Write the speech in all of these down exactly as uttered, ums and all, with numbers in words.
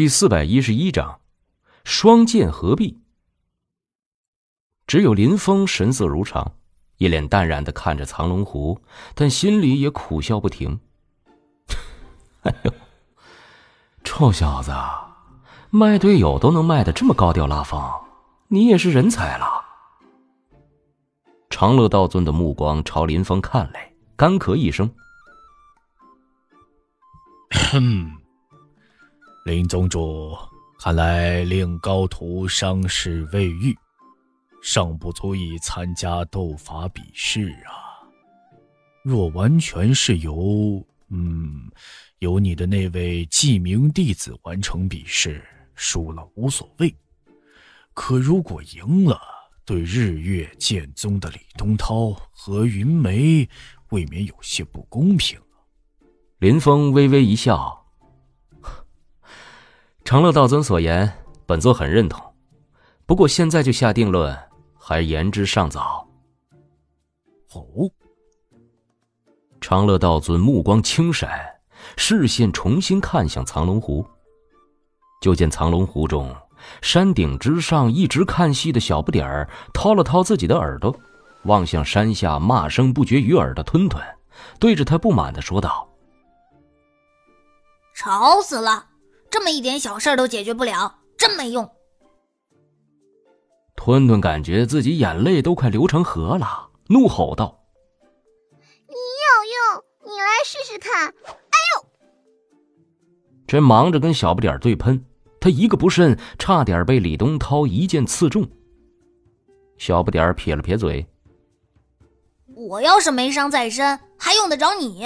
第四百一十一章，双剑合璧。只有林峰神色如常，一脸淡然地看着藏龙湖，但心里也苦笑不停。哎呦，臭小子，卖队友都能卖得这么高调拉风，你也是人才了。长乐道尊的目光朝林峰看来，干咳一声。 林宗主，看来令高徒伤势未愈，尚不足以参加斗法比试啊。若完全是由嗯由你的那位记名弟子完成比试，输了无所谓。可如果赢了，对日月剑宗的李东涛和云梅未免有些不公平啊。 林峰微微一笑。长乐道尊所言，本座很认同，不过现在就下定论，还言之尚早。 哦， 长乐道尊目光轻闪，视线重新看向藏龙湖。就见藏龙湖中，山顶之上一直看戏的小不点儿掏了掏自己的耳朵，望向山下骂声不绝于耳的吞吞，对着他不满地说道： 吵死了，这么一点小事都解决不了，真没用。 吞吞感觉自己眼泪都快流成河了，怒吼道： 你有用，你来试试看。哎呦！ 这忙着跟小不点儿对喷，他一个不慎差点被李东涛一剑刺中。小不点儿撇了撇嘴： 我要是没伤在身，还用得着你？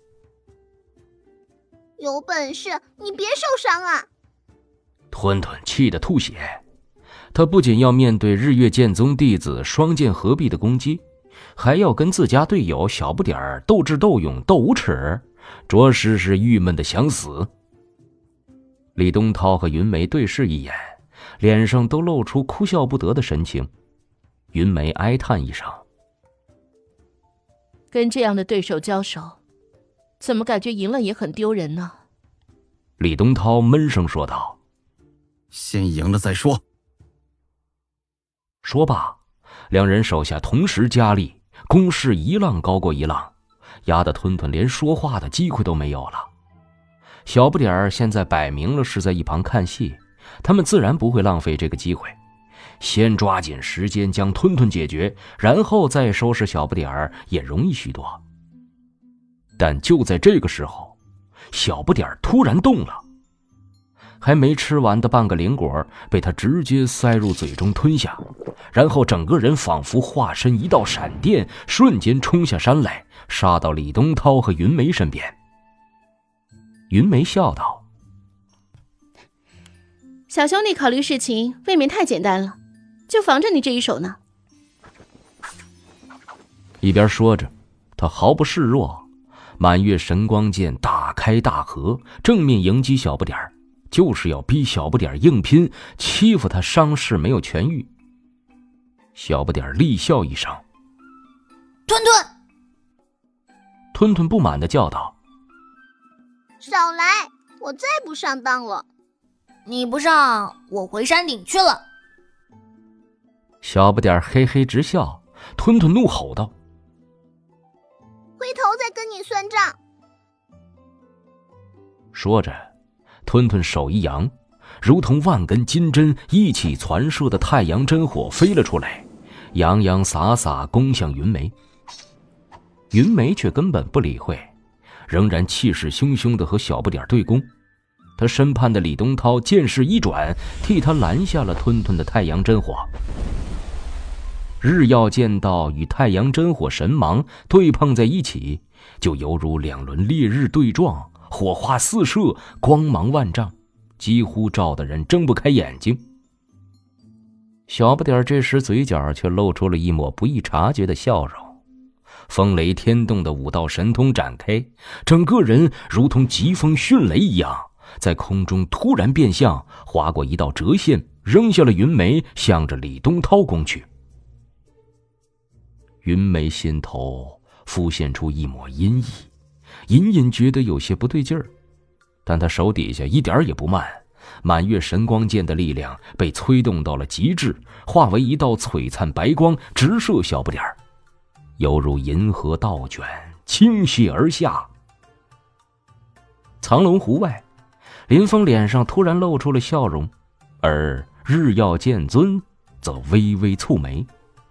有本事你别受伤啊！ 吞吞气得吐血，他不仅要面对日月剑宗弟子双剑合璧的攻击，还要跟自家队友小不点儿斗智斗勇斗无耻，着实是郁闷的想死。李东涛和云梅对视一眼，脸上都露出哭笑不得的神情。云梅哀叹一声： 跟这样的对手交手，怎么感觉赢了也很丢人呢？ 李东涛闷声说道： 先赢了再说。 说罢，两人手下同时加力，攻势一浪高过一浪，压得吞吞连说话的机会都没有了。小不点儿现在摆明了是在一旁看戏，他们自然不会浪费这个机会，先抓紧时间将吞吞解决，然后再收拾小不点儿也容易许多。但就在这个时候，小不点儿突然动了，还没吃完的半个灵果被他直接塞入嘴中吞下，然后整个人仿佛化身一道闪电，瞬间冲下山来，杀到李东涛和云梅身边。云梅笑道： 小兄弟考虑事情未免太简单了，就防着你这一手呢。 一边说着，他毫不示弱，满月神光剑大开大合，正面迎击小不点儿，就是要逼小不点儿硬拼，欺负他伤势没有痊愈。小不点儿厉笑一声： 吞吞！ 吞吞不满地叫道： 少来，我再不上当了。 你不上，我回山顶去了。 小不点儿嘿嘿直笑，吞吞怒吼道： 回头再跟你算账。 说着，吞吞手一扬，如同万根金针一起传射的太阳真火飞了出来，洋洋洒洒攻向云梅。云梅却根本不理会，仍然气势汹汹地和小不点对攻。他身畔的李东涛剑势一转，替他拦下了吞吞的太阳真火。日耀剑道与太阳真火神芒对碰在一起，就犹如两轮烈日对撞，火花四射，光芒万丈，几乎照得人睁不开眼睛。小不点这时嘴角却露出了一抹不易察觉的笑容，风雷天动的武道神通展开，整个人如同疾风迅雷一样，在空中突然变向，划过一道折线，扔下了云梅，向着李东涛攻去。云梅心头浮现出一抹阴翳，隐隐觉得有些不对劲儿，但她手底下一点也不慢， 满月神光剑的力量被催动到了极致，化为一道璀璨白光，直射小不点儿，犹如银河倒卷，倾泻而下。藏龙湖外，林峰脸上突然露出了笑容，而日耀剑尊则微微蹙眉。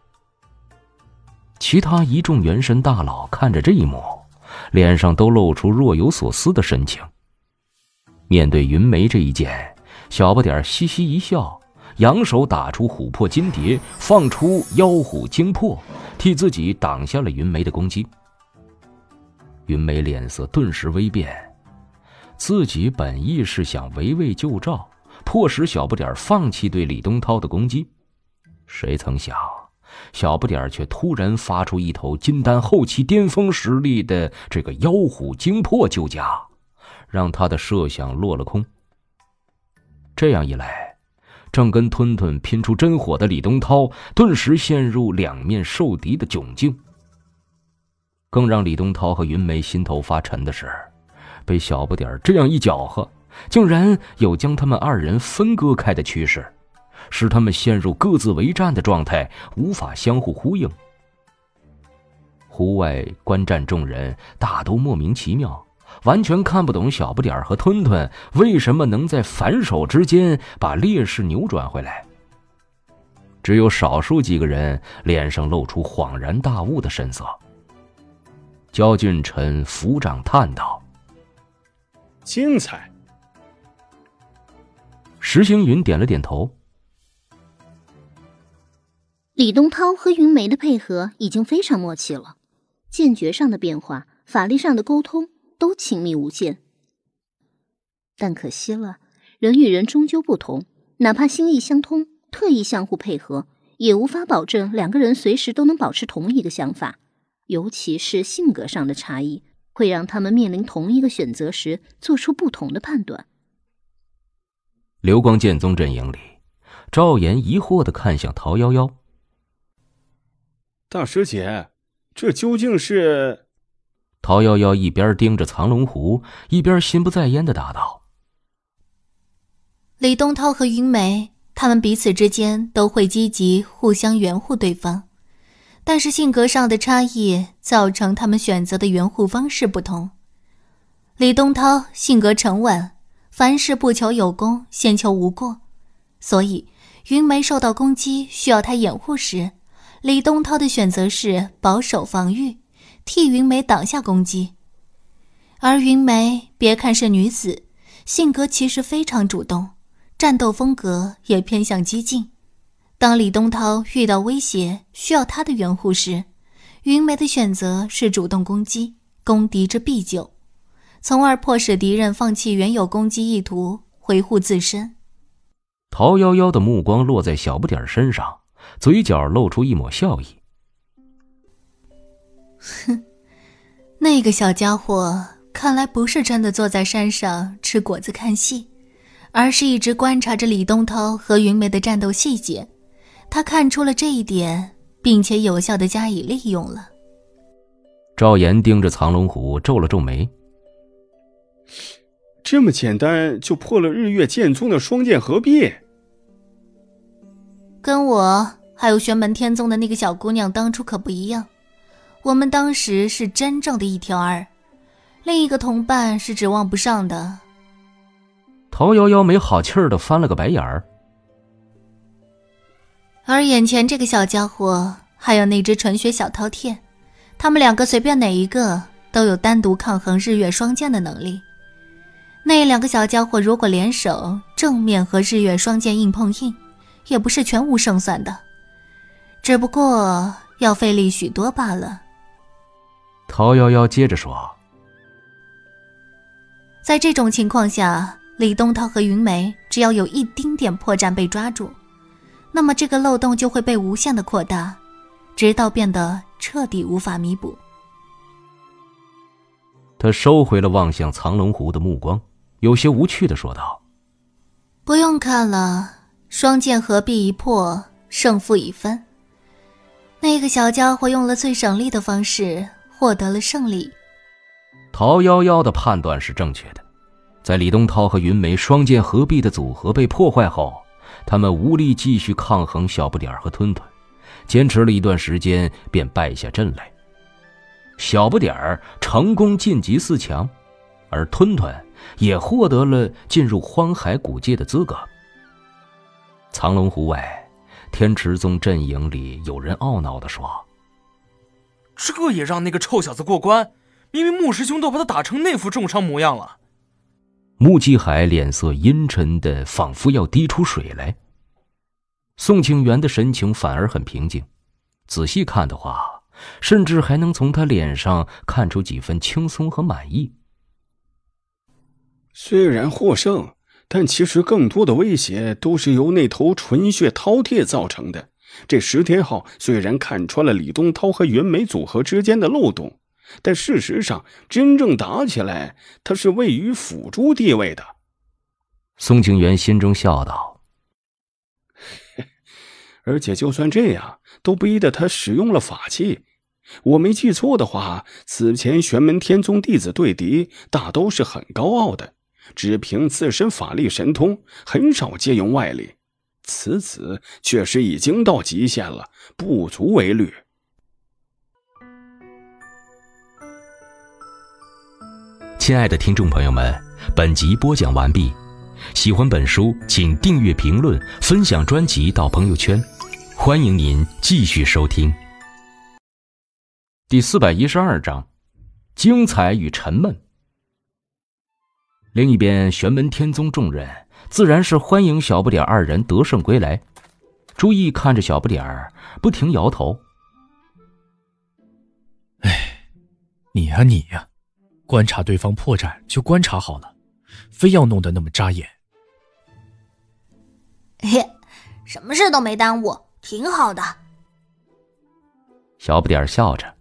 其他一众元神大佬看着这一幕，脸上都露出若有所思的神情。面对云梅这一剑，小不点嘻嘻一笑，扬手打出琥珀金蝶，放出妖虎精魄，替自己挡下了云梅的攻击。云梅脸色顿时微变，自己本意是想围魏救赵，迫使小不点放弃对李东涛的攻击，谁曾想小不点却突然发出一头金丹后期巅峰实力的这个妖虎精魄救驾，让他的设想落了空。这样一来，正跟吞吞拼出真火的李东涛顿时陷入两面受敌的窘境。更让李东涛和云梅心头发沉的是，被小不点这样一搅和，竟然有将他们二人分割开的趋势，使他们陷入各自为战的状态，无法相互呼应。湖外观战众人大都莫名其妙，完全看不懂小不点和吞吞为什么能在反手之间把劣势扭转回来。只有少数几个人脸上露出恍然大悟的神色。焦俊臣抚掌叹道： 精彩。 石星云点了点头。 李东涛和云梅的配合已经非常默契了，剑诀上的变化，法力上的沟通都亲密无间。但可惜了，人与人终究不同，哪怕心意相通，特意相互配合，也无法保证两个人随时都能保持同一个想法。尤其是性格上的差异，会让他们面临同一个选择时做出不同的判断。 流光剑宗阵营里，赵岩疑惑地看向陶夭夭。 大师姐，这究竟是…… 陶夭夭一边盯着藏龙湖，一边心不在焉地答道： 李东涛和云梅，他们彼此之间都会积极互相援护对方，但是性格上的差异造成他们选择的援护方式不同。李东涛性格沉稳，凡事不求有功，先求无过，所以云梅受到攻击需要他掩护时，李东涛的选择是保守防御，替云梅挡下攻击。而云梅别看是女子，性格其实非常主动，战斗风格也偏向激进。当李东涛遇到威胁需要他的援护时，云梅的选择是主动攻击，攻敌之必救，从而迫使敌人放弃原有攻击意图，维护自身。 陶夭夭的目光落在小不点身上，嘴角露出一抹笑意。 哼，那个小家伙看来不是真的坐在山上吃果子看戏，而是一直观察着李东涛和云梅的战斗细节。他看出了这一点，并且有效地加以利用了。 赵岩盯着藏龙湖皱了皱眉。 这么简单就破了日月剑宗的双剑合璧？ 跟我还有玄门天宗的那个小姑娘当初可不一样，我们当时是真正的一挑二，另一个同伴是指望不上的。 陶夭夭没好气儿地翻了个白眼儿。 而眼前这个小家伙还有那只纯血小饕餮，他们两个随便哪一个都有单独抗衡日月双剑的能力。那两个小家伙如果联手正面和日月双剑硬碰硬，也不是全无胜算的，只不过要费力许多罢了。 陶夭夭接着说， 在这种情况下，李东涛和云梅只要有一丁点破绽被抓住，那么这个漏洞就会被无限的扩大，直到变得彻底无法弥补。 他收回了望向藏龙湖的目光，有些无趣地说道： 不用看了，双剑合璧一破，胜负已分。那个小家伙用了最省力的方式获得了胜利。 陶夭夭的判断是正确的， 在李东涛和云梅双剑合璧的组合被破坏后，他们无力继续抗衡小不点儿和吞吞，坚持了一段时间便败下阵来。小不点儿成功晋级四强，而吞吞也获得了进入荒海古界的资格。藏龙湖外，天池宗阵营里有人懊恼地说： 这也让那个臭小子过关，明明穆师兄都把他打成那副重伤模样了。 穆继海脸色阴沉的仿佛要滴出水来。宋庆元的神情反而很平静，仔细看的话，甚至还能从他脸上看出几分轻松和满意。 虽然获胜，但其实更多的威胁都是由那头纯血饕餮造成的。这石天昊虽然看穿了李东涛和云梅组合之间的漏洞，但事实上真正打起来，他是位于辅助地位的。 宋庆元心中笑道： 而且就算这样，都逼得他使用了法器。我没记错的话，此前玄门天宗弟子对敌大都是很高傲的，只凭自身法力神通，很少借用外力。此子确实已经到极限了，不足为虑。 亲爱的听众朋友们，本集播讲完毕。喜欢本书，请订阅、评论、分享专辑到朋友圈。欢迎您继续收听。第四百一十二章，精彩与沉闷。另一边，玄门天宗众人自然是欢迎小不点二人得胜归来。朱毅看着小不点儿，不停摇头。 哎，你呀你呀，观察对方破绽就观察好了，非要弄得那么扎眼。 嘿，什么事都没耽误，挺好的。 小不点儿笑着。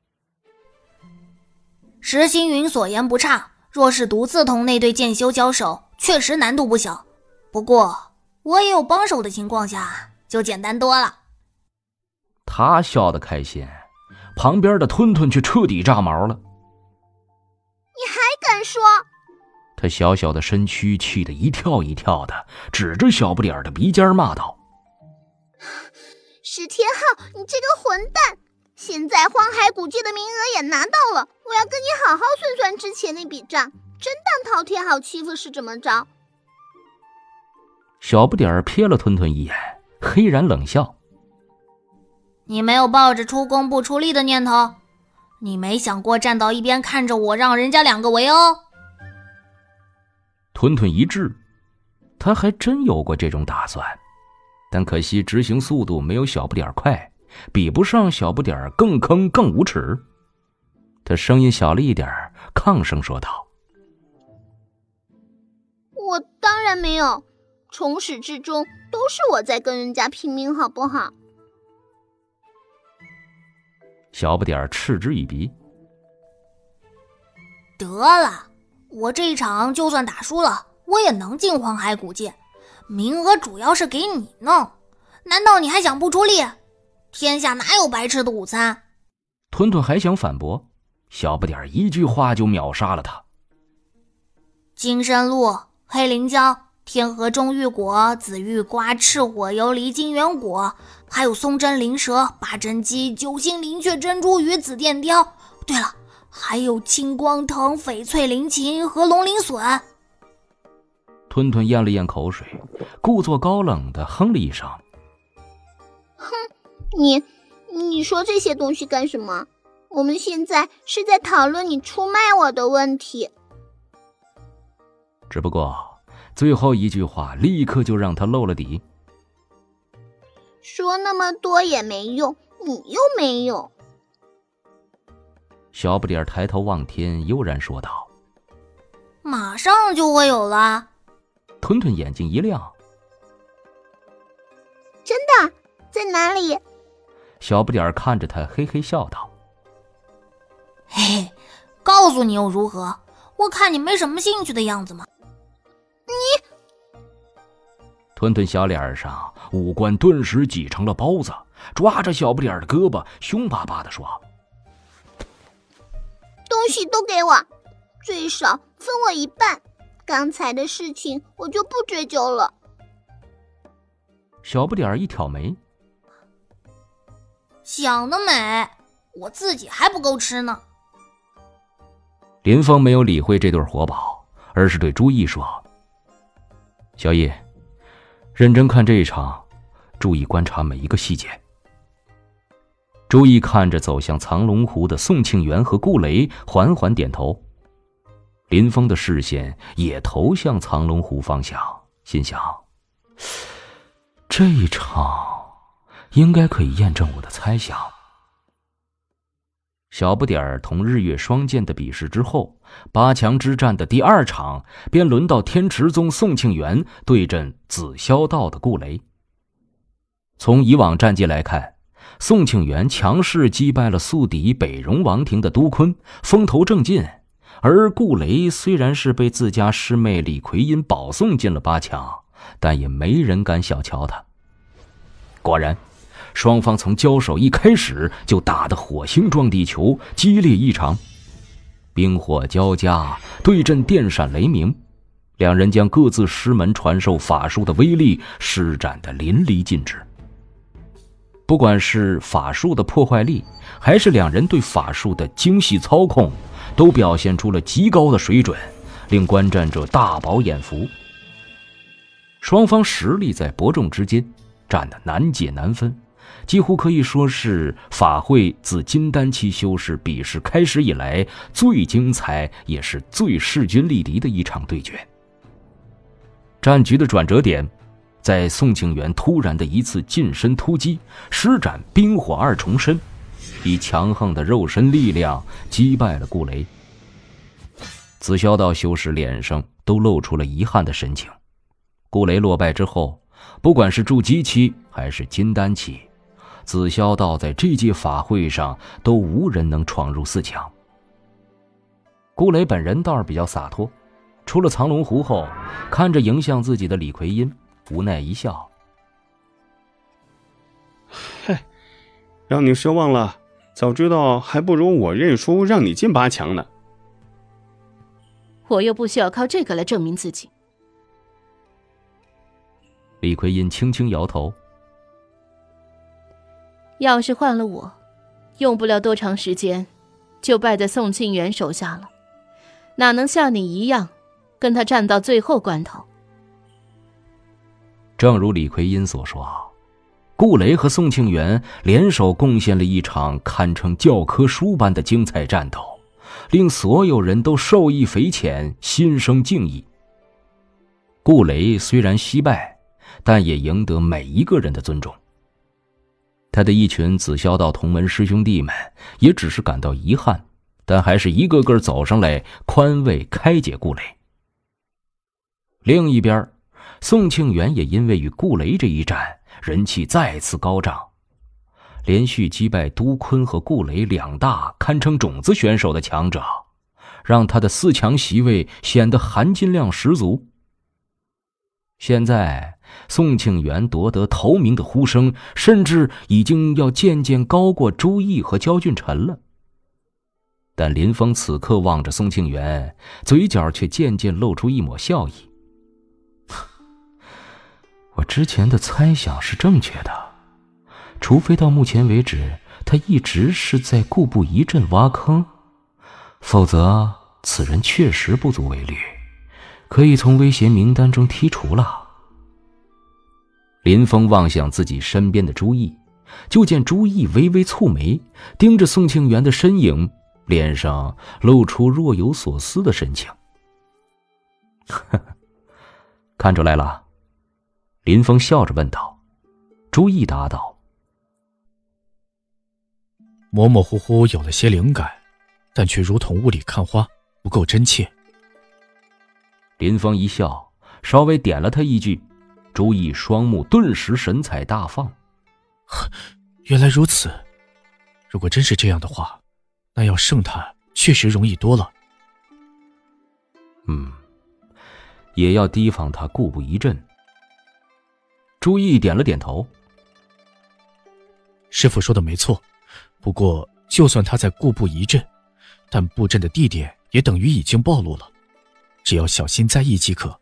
石星云所言不差，若是独自同那对剑修交手，确实难度不小。不过我也有帮手的情况下，就简单多了。 他笑得开心，旁边的吞吞却彻底炸毛了。 你还敢说？ 他小小的身躯气得一跳一跳的，指着小不点儿的鼻尖骂道： 石天昊，你这个混蛋！现在荒海古界的名额也拿到了，我要跟你好好算算之前那笔账，真当饕餮好欺负是怎么着？ 小不点儿瞥了吞吞一眼，黑然冷笑： 你没有抱着出工不出力的念头？你没想过站到一边看着我让人家两个围殴？ 吞吞一滞，他还真有过这种打算，但可惜执行速度没有小不点儿快，比不上小不点儿更坑更无耻。他声音小了一点，抗声说道： 我当然没有，从始至终都是我在跟人家拼命，好不好？ 小不点儿嗤之以鼻： 得了，我这一场就算打输了，我也能进荒海古界，名额主要是给你弄，难道你还想不出力？天下哪有白吃的午餐？ 吞吞还想反驳，小不点儿一句话就秒杀了他。 金山鹿、黑灵椒、天河中玉果、紫玉瓜、赤火游离、金元果，还有松针灵蛇、八珍鸡、九星灵雀、珍珠鱼、紫电雕。对了，还有青光藤、翡翠灵芹和龙鳞笋。 吞吞咽了咽口水，故作高冷的哼了一声： 哼，你你说这些东西干什么？我们现在是在讨论你出卖我的问题。 只不过最后一句话立刻就让他露了底。 说那么多也没用，你又没有。 小不点儿抬头望天，悠然说道： 马上就会有了。 吞吞眼睛一亮： 真的？在哪里？ 小不点儿看着他嘿嘿笑道： 嘿嘿，告诉你又如何？我看你没什么兴趣的样子嘛。 你…… 吞吞小脸上五官顿时挤成了包子，抓着小不点儿的胳膊，凶巴巴地说： 东西都给我，最少分我一半， 刚才的事情我就不追究了。 小不点儿一挑眉， 想得美，我自己还不够吃呢。 林峰没有理会这对活宝，而是对朱毅说：小易，认真看这一场，注意观察每一个细节。朱毅看着走向藏龙湖的宋庆元和顾雷，缓缓点头。林峰的视线也投向藏龙湖方向，心想这一场应该可以验证我的猜想。小不点儿同日月双剑的比试之后，八强之战的第二场便轮到天池宗宋庆元对阵紫霄道的顾雷。从以往战绩来看，宋庆元强势击败了宿敌北荣王庭的都坤，风头正劲，而顾雷虽然是被自家师妹李葵英保送进了八强，但也没人敢小瞧他。果然，双方从交手一开始就打得火星撞地球，激烈异常，冰火交加，对阵电闪雷鸣，两人将各自师门传授法术的威力施展得淋漓尽致。不管是法术的破坏力，还是两人对法术的精细操控，都表现出了极高的水准，令观战者大饱眼福。双方实力在伯仲之间，战得难解难分，几乎可以说是法会自金丹期修士比试开始以来最精彩也是最势均力敌的一场对决。战局的转折点在宋庆元突然的一次近身突击，施展冰火二重身，以强横的肉身力量击败了顾雷。紫霄道修士脸上都露出了遗憾的神情。顾雷落败之后，不管是筑基期还是金丹期，紫霄道在这届法会上都无人能闯入四强。顾雷本人倒是比较洒脱，出了藏龙湖后，看着迎向自己的李葵英，无奈一笑： 嗨，让你失望了，早知道还不如我认输让你进八强呢。 我又不需要靠这个来证明自己。 李葵英轻轻摇头： 要是换了我，用不了多长时间就败在宋庆元手下了，哪能像你一样跟他战到最后关头。 正如李葵英所说，顾雷和宋庆元联手贡献了一场堪称教科书般的精彩战斗，令所有人都受益匪浅，心生敬意。顾雷虽然惜败，但也赢得每一个人的尊重。他的一群紫霄道同门师兄弟们也只是感到遗憾，但还是一个个走上来宽慰开解顾雷。另一边，宋庆元也因为与顾雷这一战，人气再次高涨，连续击败都坤和顾雷两大堪称种子选手的强者，让他的四强席位显得含金量十足。现在宋庆元夺得头名的呼声，甚至已经要渐渐高过周毅和焦俊辰了。但林峰此刻望着宋庆元，嘴角却渐渐露出一抹笑意。我之前的猜想是正确的，除非到目前为止他一直是在固步一阵挖坑，否则此人确实不足为虑，可以从威胁名单中剔除了。林峰望向自己身边的朱毅，就见朱毅微微蹙眉，盯着宋庆元的身影，脸上露出若有所思的神情。看出来了？林峰笑着问道。朱毅答道： 模模糊糊有了些灵感，但却如同雾里看花，不够真切。 林峰一笑，稍微点了他一句，朱毅双目顿时神采大放。 原来如此，如果真是这样的话，那要胜他确实容易多了。 嗯，也要提防他固步一阵。朱毅点了点头。 师父说的没错，不过就算他在固步一阵，但布阵的地点也等于已经暴露了。 只要小心在意即可。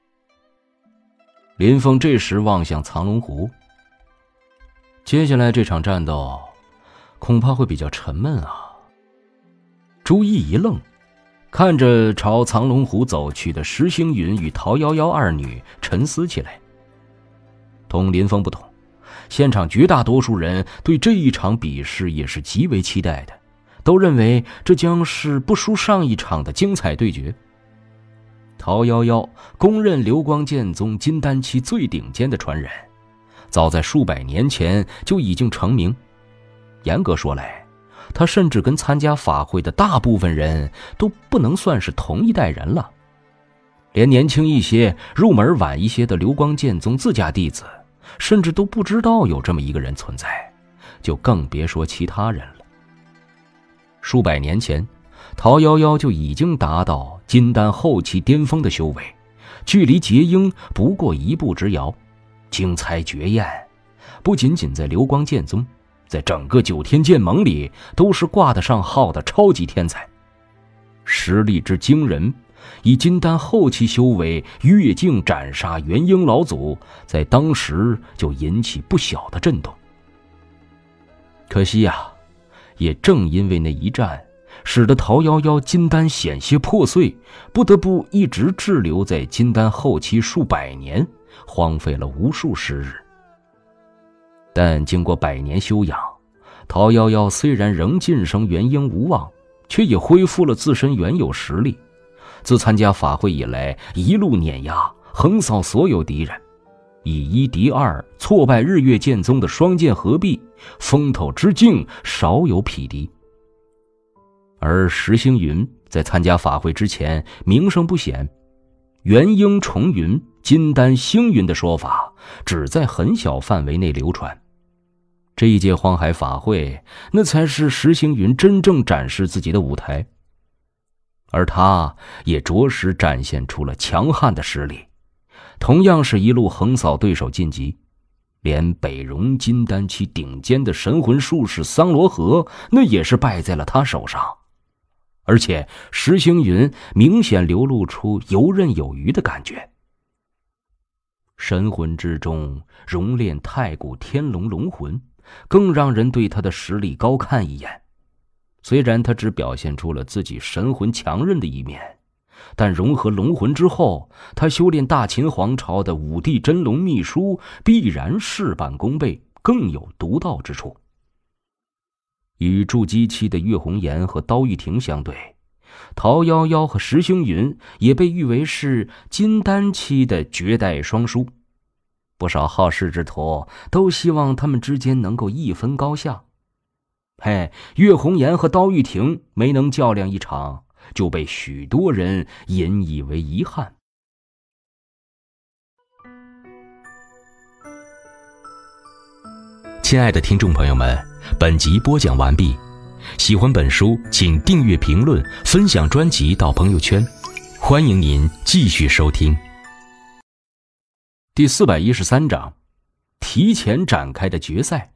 林峰这时望向藏龙湖，接下来这场战斗恐怕会比较沉闷啊。朱毅一愣，看着朝藏龙湖走去的石星云与陶夭夭二女，沉思起来。同林峰不同，现场绝大多数人对这一场比试也是极为期待的，都认为这将是不输上一场的精彩对决。陶夭夭公认流光剑宗金丹期最顶尖的传人，早在数百年前就已经成名。严格说来，他甚至跟参加法会的大部分人都不能算是同一代人了。连年轻一些、入门晚一些的流光剑宗自家弟子，甚至都不知道有这么一个人存在，就更别说其他人了。数百年前，陶夭夭就已经达到金丹后期巅峰的修为，距离结英不过一步之遥，精彩绝艳。不仅仅在流光剑宗，在整个九天剑盟里都是挂得上号的超级天才。实力之惊人，以金丹后期修为越境斩杀元婴老祖，在当时就引起不小的震动。可惜呀、啊，也正因为那一战，使得陶夭夭金丹险些破碎，不得不一直滞留在金丹后期数百年，荒废了无数时日。但经过百年修养，陶夭夭虽然仍晋升元婴无望，却也恢复了自身原有实力。自参加法会以来，一路碾压横扫所有敌人，以一敌二，挫败日月剑宗的双剑合璧，风头之境少有匹敌。而石星云在参加法会之前名声不显，元婴重云、金丹星云的说法只在很小范围内流传。这一届荒海法会，那才是石星云真正展示自己的舞台，而他也着实展现出了强悍的实力，同样是一路横扫对手晋级，连北荣金丹期顶尖的神魂术士桑罗河，那也是败在了他手上。而且石星云明显流露出游刃有余的感觉。神魂之中熔炼太古天龙龙魂，更让人对他的实力高看一眼。虽然他只表现出了自己神魂强韧的一面，但融合龙魂之后，他修炼大秦皇朝的五帝真龙秘书必然事半功倍，更有独到之处。与筑基期的岳红颜和刀玉婷相对，陶夭夭和石星云也被誉为是金丹期的绝代双姝。不少好事之徒都希望他们之间能够一分高下。嘿，岳红颜和刀玉婷没能较量一场，就被许多人引以为遗憾。 亲爱的听众朋友们，本集播讲完毕。喜欢本书，请订阅、评论、分享专辑到朋友圈。欢迎您继续收听。 第四百一十三章，提前展开的决赛。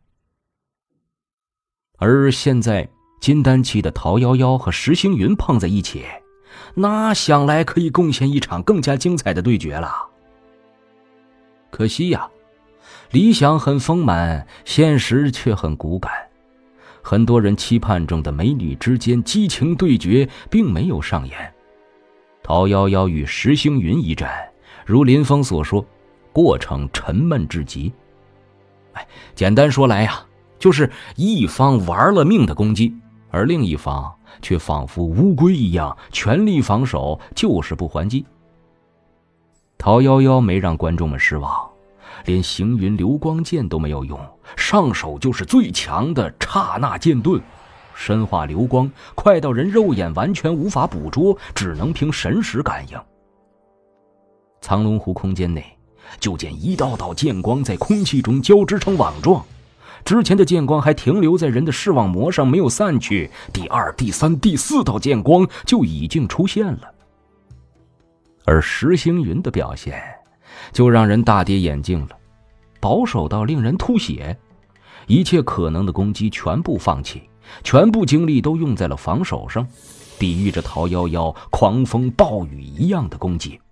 而现在金丹期的陶夭夭和石星云碰在一起，那想来可以贡献一场更加精彩的对决了。可惜呀、啊，理想很丰满，现实却很骨感。很多人期盼中的美女之间激情对决并没有上演。陶夭夭与石星云一战，如林峰所说，过程沉闷至极。哎，简单说来呀，就是一方玩了命的攻击，而另一方却仿佛乌龟一样全力防守，就是不还击。陶夭夭没让观众们失望，连行云流光剑都没有用，上手就是最强的刹那剑盾，身化流光，快到人肉眼完全无法捕捉，只能凭神识感应。藏龙湖空间内，就见一道道剑光在空气中交织成网状，之前的剑光还停留在人的视网膜上没有散去，第二、第三、第四道剑光就已经出现了。而石星云的表现就让人大跌眼镜了，保守到令人吐血，一切可能的攻击全部放弃，全部精力都用在了防守上。 抵御着陶夭夭狂风暴雨一样的攻击。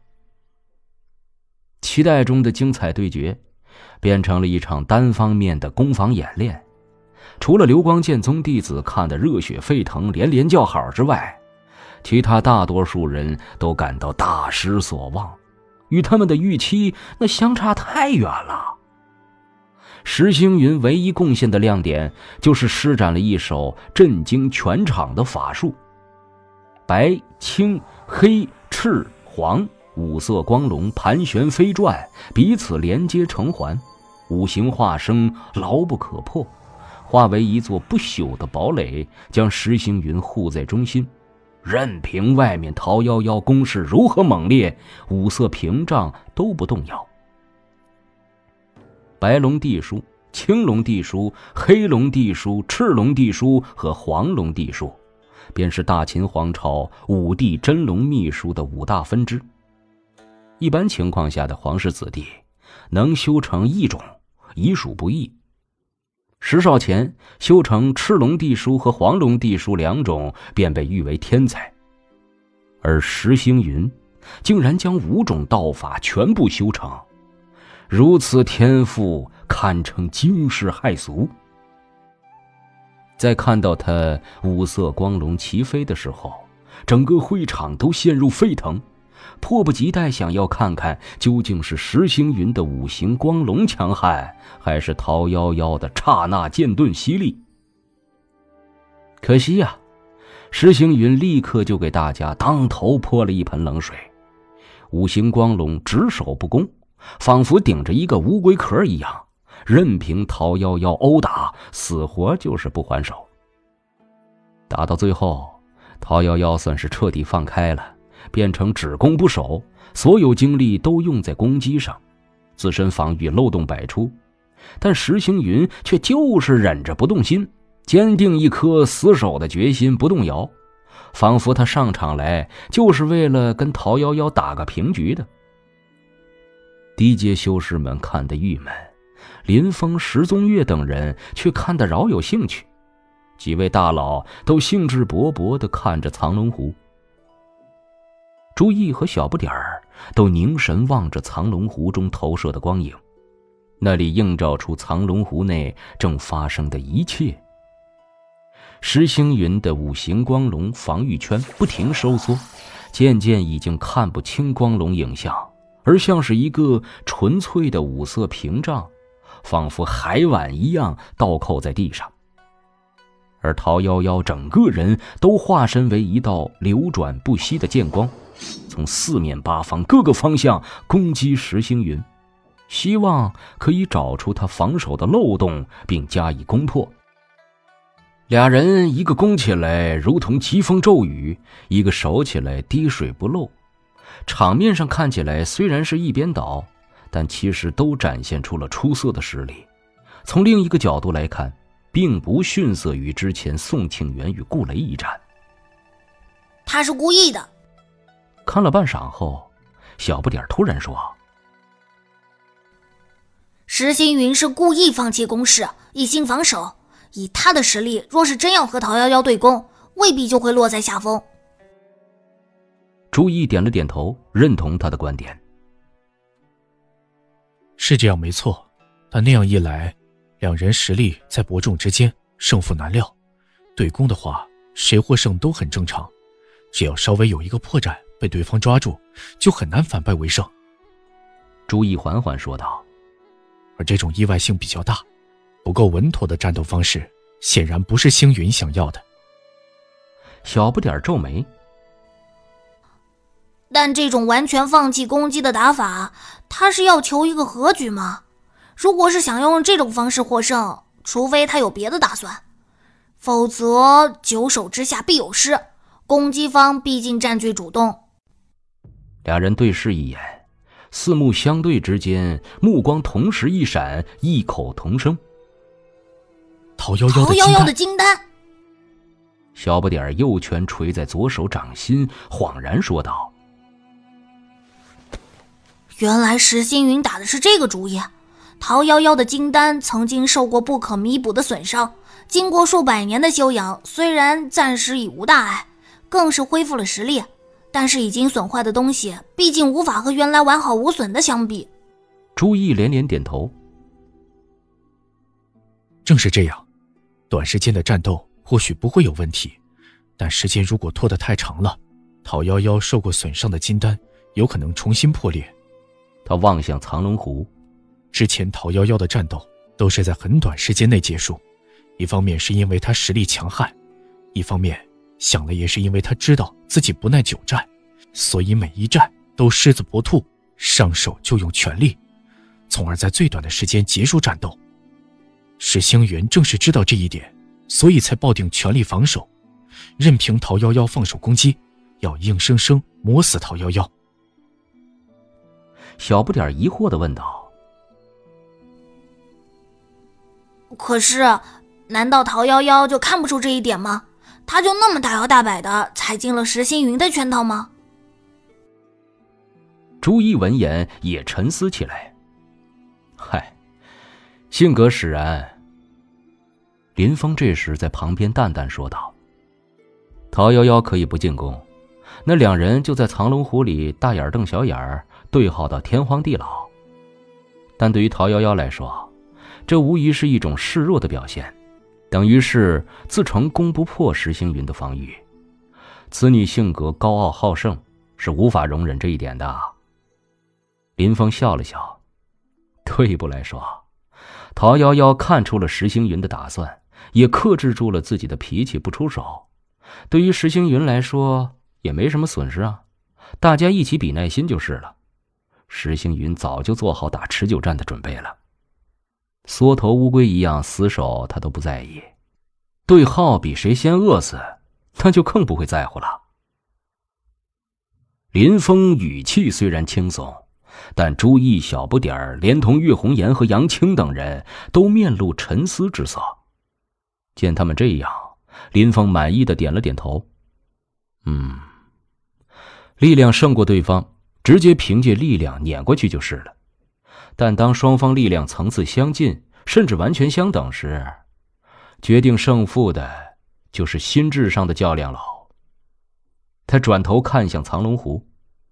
期待中的精彩对决变成了一场单方面的攻防演练，除了流光剑宗弟子看得热血沸腾连连叫好之外，其他大多数人都感到大失所望，与他们的预期那相差太远了。石星云唯一贡献的亮点就是施展了一手震惊全场的法术，白、青、黑、赤、黄五色光龙盘旋飞转，彼此连接成环，五行化生牢不可破，化为一座不朽的堡垒，将石星云护在中心。任凭外面陶夭夭攻势如何猛烈，五色屏障都不动摇。白龙地书、青龙地书、黑龙地书、赤龙地书和黄龙地书，便是大秦皇朝五帝真龙秘书的五大分支。一般情况下的皇室子弟能修成一种已属不易，石少前修成赤龙地书和黄龙地书两种便被誉为天才，而石星云竟然将五种道法全部修成，如此天赋堪称惊世骇俗。在看到他五色光龙齐飞的时候，整个会场都陷入沸腾，迫不及待想要看看究竟是石星云的五行光龙强悍，还是陶夭夭的刹那剑盾犀利。可惜呀、啊，石星云立刻就给大家当头泼了一盆冷水。五行光龙只守不攻，仿佛顶着一个乌龟壳一样，任凭陶夭夭殴打，死活就是不还手。打到最后，陶夭夭算是彻底放开了，变成只攻不守，所有精力都用在攻击上，自身防御漏洞百出。但石星云却就是忍着不动心，坚定一颗死守的决心不动摇，仿佛他上场来就是为了跟陶夭夭打个平局的。低阶修士们看得郁闷，林峰、石宗岳等人却看得饶有兴趣，几位大佬都兴致勃勃地看着藏龙湖。朱毅和小不点儿都凝神望着藏龙湖中投射的光影，那里映照出藏龙湖内正发生的一切。石星云的五行光龙防御圈不停收缩，渐渐已经看不清光龙影像，而像是一个纯粹的五色屏障，仿佛海碗一样倒扣在地上。而陶夭夭整个人都化身为一道流转不息的剑光，从四面八方各个方向攻击石星云，希望可以找出他防守的漏洞并加以攻破。俩人一个攻起来如同疾风骤雨，一个守起来滴水不漏，场面上看起来虽然是一边倒，但其实都展现出了出色的实力。从另一个角度来看，并不逊色于之前宋庆元与顾雷一战。 他是故意的。 看了半晌后，小不点突然说： 石星云是故意放弃攻势，一心防守，以他的实力，若是真要和陶夭夭对攻，未必就会落在下风。 朱毅点了点头，认同他的观点。 是这样没错，但那样一来，两人实力在伯仲之间，胜负难料。对攻的话，谁获胜都很正常，只要稍微有一个破绽被对方抓住，就很难反败为胜。 朱毅缓缓说道。 而这种意外性比较大，不够稳妥的战斗方式，显然不是星云想要的。 小不点皱眉。 但这种完全放弃攻击的打法，他是要求一个和局吗？如果是想用这种方式获胜，除非他有别的打算，否则久守之下必有失，攻击方毕竟占据主动。 俩人对视一眼，四目相对之间，目光同时一闪，异口同声： 陶夭陶夭夭的金丹。 小不点右拳捶在左手掌心，恍然说道： 原来石星云打的是这个主意。陶夭夭的金丹曾经受过不可弥补的损伤，经过数百年的修养，虽然暂时已无大碍， 更是恢复了实力。但是已经损坏的东西，毕竟无法和原来完好无损的相比。 朱毅连连点头。 正是这样，短时间的战斗或许不会有问题，但时间如果拖得太长了，陶夭夭受过损伤的金丹有可能重新破裂。 他望向藏龙湖， 之前陶夭夭的战斗都是在很短时间内结束，一方面是因为他实力强悍，一方面想了也是因为他知道自己不耐久战，所以每一战都狮子搏兔，上手就用全力，从而在最短的时间结束战斗。石星云正是知道这一点，所以才抱定全力防守，任凭陶夭夭放手攻击，要硬生生磨死陶夭夭。 小不点疑惑地问道： 可是难道陶夭夭就看不出这一点吗？他就那么大摇大摆地踩进了石星云的圈套吗？ 朱毅闻言也沉思起来。嗨，性格使然。林峰这时在旁边淡淡说道：陶夭夭可以不进攻，那两人就在藏龙湖里大眼瞪小眼儿，对号到天荒地老。但对于陶夭夭来说，这无疑是一种示弱的表现，等于是自称攻不破石星云的防御。此女性格高傲好胜，是无法容忍这一点的。林峰笑了笑，退一步来说，陶夭夭看出了石星云的打算，也克制住了自己的脾气不出手。对于石星云来说也没什么损失啊，大家一起比耐心就是了。石星云早就做好打持久战的准备了，缩头乌龟一样死守他都不在意，对号比谁先饿死那就更不会在乎了。林峰语气虽然轻松，但朱毅、小不点儿连同岳红颜和杨青等人都面露沉思之色。见他们这样，林峰满意的点了点头。嗯，力量胜过对方，直接凭借力量碾过去就是了。但当双方力量层次相近，甚至完全相等时，决定胜负的就是心智上的较量了。他转头看向藏龙湖，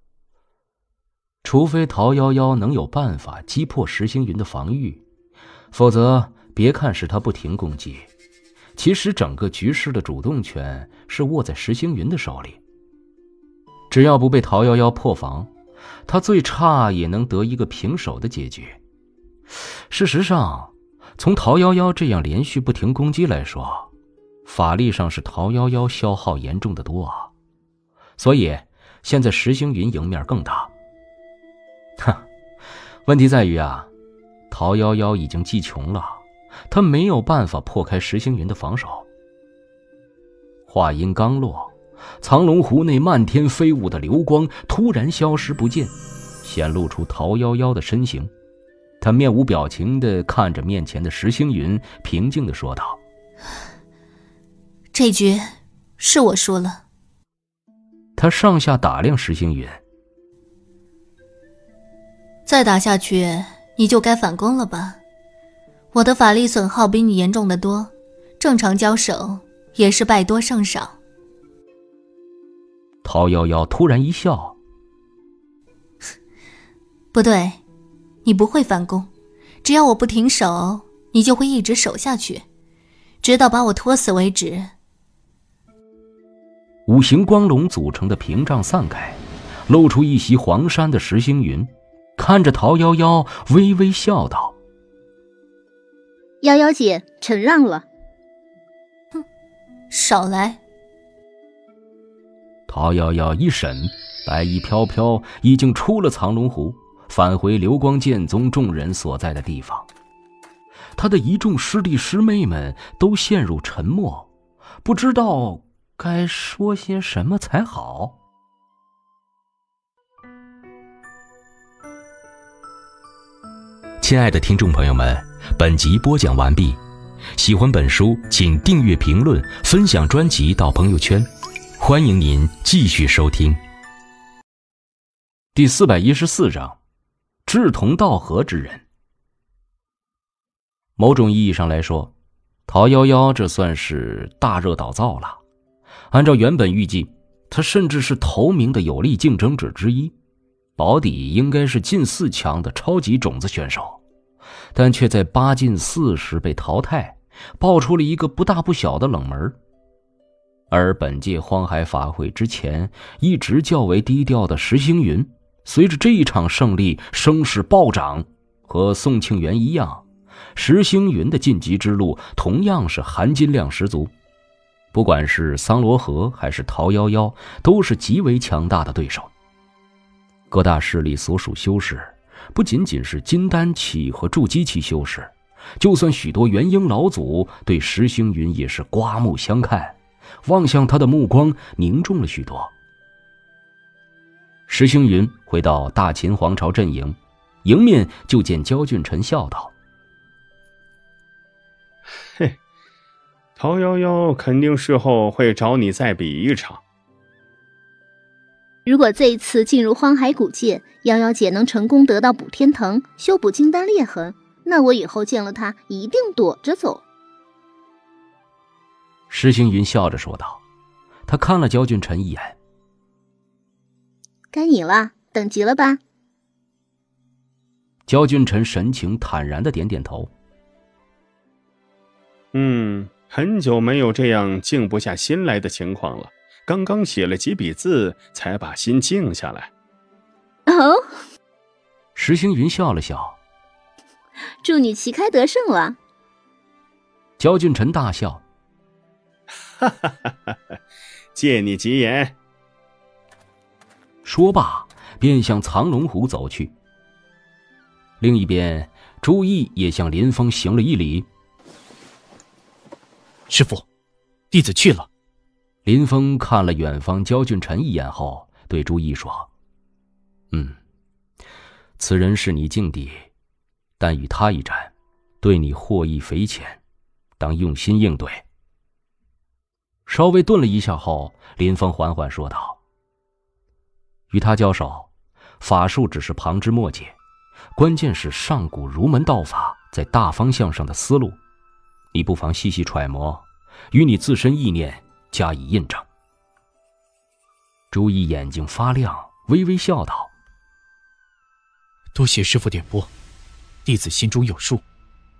除非陶夭夭能有办法击破石星云的防御，否则别看是他不停攻击，其实整个局势的主动权是握在石星云的手里。只要不被陶夭夭破防，他最差也能得一个平手的结局。事实上，从陶夭夭这样连续不停攻击来说，法力上是陶夭夭消耗严重的多啊。所以现在石星云赢面更大。哼，问题在于啊，陶夭夭已经技穷了，他没有办法破开石星云的防守。话音刚落，藏龙湖内漫天飞舞的流光突然消失不见，显露出陶夭夭的身形。他面无表情地看着面前的石星云，平静地说道： 这局是我输了。 他上下打量石星云， 再打下去你就该反攻了吧？我的法力损耗比你严重的多，正常交手也是败多胜少。 陶夭夭突然一笑： 不对，你不会反攻，只要我不停手，你就会一直守下去，直到把我拖死为止。 五行光龙组成的屏障散开，露出一袭黄衫的石星云，看着陶夭夭微微笑道： 夭夭姐，臣让了。 哼，少来。 陶夭夭一闪，白衣飘飘，已经出了藏龙湖，返回流光剑宗众人所在的地方。他的一众师弟师妹们都陷入沉默，不知道该说些什么才好。 亲爱的听众朋友们，本集播讲完毕。喜欢本书请订阅、评论、分享专辑到朋友圈，欢迎您继续收听。 第四百一十四章，志同道合之人。某种意义上来说，陶夭夭这算是大热倒灶了。按照原本预计， 他甚至是头名的有力竞争者之一，保底应该是近四强的超级种子选手，但却在八进四时被淘汰，爆出了一个不大不小的冷门。而本届荒海法会之前一直较为低调的石星云，随着这一场胜利声势暴涨，和宋庆元一样，石星云的晋级之路同样是含金量十足。不管是桑罗河还是陶夭夭，都是极为强大的对手。各大势力所属修士，不仅仅是金丹期和筑基期修士，就算许多元婴老祖对石星云也是刮目相看，望向他的目光凝重了许多。石星云回到大秦皇朝阵营，迎面就见焦俊臣，笑道： 嘿，陶夭夭肯定事后会找你再比一场。 如果这一次进入荒海古界，夭夭姐能成功得到补天藤，修补金丹裂痕，那我以后见了她一定躲着走。 石星云笑着说道。他看了焦俊臣一眼： 该你了，等急了吧？ 焦俊臣神情坦然的点点头。 嗯，很久没有这样静不下心来的情况了。刚刚写了几笔字，才把心静下来。 哦， 石星云笑了笑： 祝你旗开得胜了。 焦俊臣大笑： 哈哈哈哈，借你吉言。 说罢便向藏龙湖走去。另一边，朱毅也向林峰行了一礼： 师父，弟子去了。 林峰看了远方焦俊臣一眼后，对朱毅说：嗯，此人是你劲敌，但与他一战，对你获益匪浅，当用心应对。稍微顿了一下后，林峰缓缓说道：与他交手，法术只是旁枝末节，关键是上古儒门道法在大方向上的思路，你不妨细细揣摩，与你自身意念加以印证。朱毅眼睛发亮，微微笑道： 多谢师父点拨，弟子心中有数。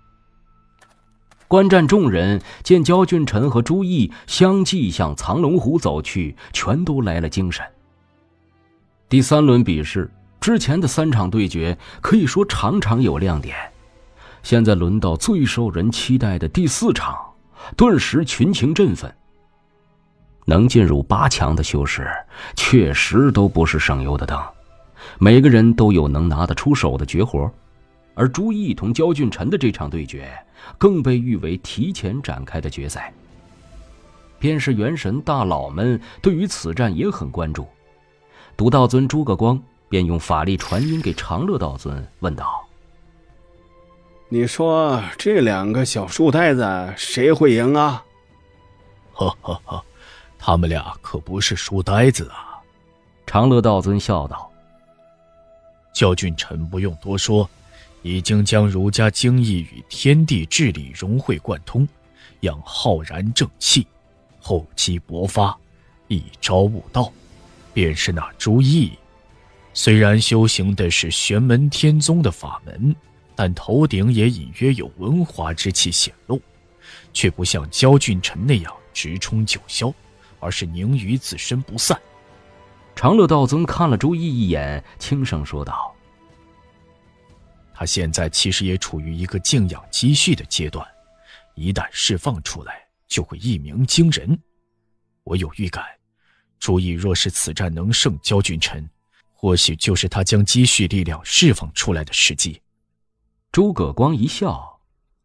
观战众人见焦俊臣和朱毅相继向藏龙湖走去，全都来了精神。第三轮比试之前的三场对决可以说场场有亮点，现在轮到最受人期待的第四场，顿时群情振奋。能进入八强的修士确实都不是省油的灯，每个人都有能拿得出手的绝活，而朱毅同焦俊臣的这场对决更被誉为提前展开的决赛。便是元神大佬们对于此战也很关注。独道尊诸葛光便用法力传音给长乐道尊，问道： 你说这两个小书呆子谁会赢啊？ 呵呵呵，他们俩可不是书呆子啊。 长乐道尊笑道： 焦俊臣不用多说，已经将儒家精义与天地治理融会贯通，养浩然正气，厚积薄发，一朝悟道。便是那朱毅，虽然修行的是玄门天宗的法门，但头顶也隐约有文华之气显露，却不像焦俊臣那样直冲九霄，而是凝于自身不散。 长乐道尊看了朱毅一眼，轻声说道： 他现在其实也处于一个静养积蓄的阶段，一旦释放出来，就会一鸣惊人。我有预感，朱毅若是此战能胜焦俊臣，或许就是他将积蓄力量释放出来的时机。 诸葛光一笑：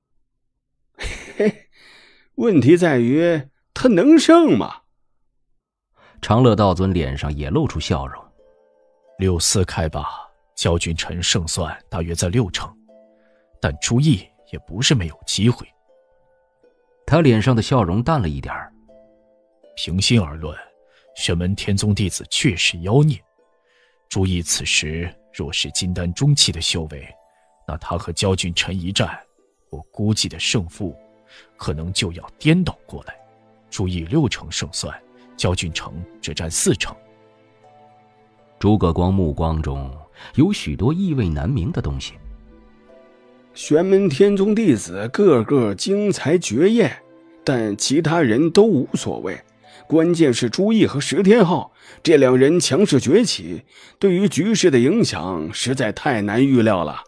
嘿，问题在于他能胜吗？ 长乐道尊脸上也露出笑容： 六四开吧，焦俊臣胜算大约在六成，但朱毅也不是没有机会。 他脸上的笑容淡了一点。 平心而论，玄门天宗弟子确实妖孽。朱毅此时若是金丹中期的修为，那他和焦俊臣一战，我估计的胜负可能就要颠倒过来。朱毅六成胜算， 焦俊成只占四成。 诸葛光目光中有许多意味难明的东西。 玄门天宗弟子个个精才绝艳，但其他人都无所谓。关键是朱毅和石天浩这两人强势崛起，对于局势的影响实在太难预料了。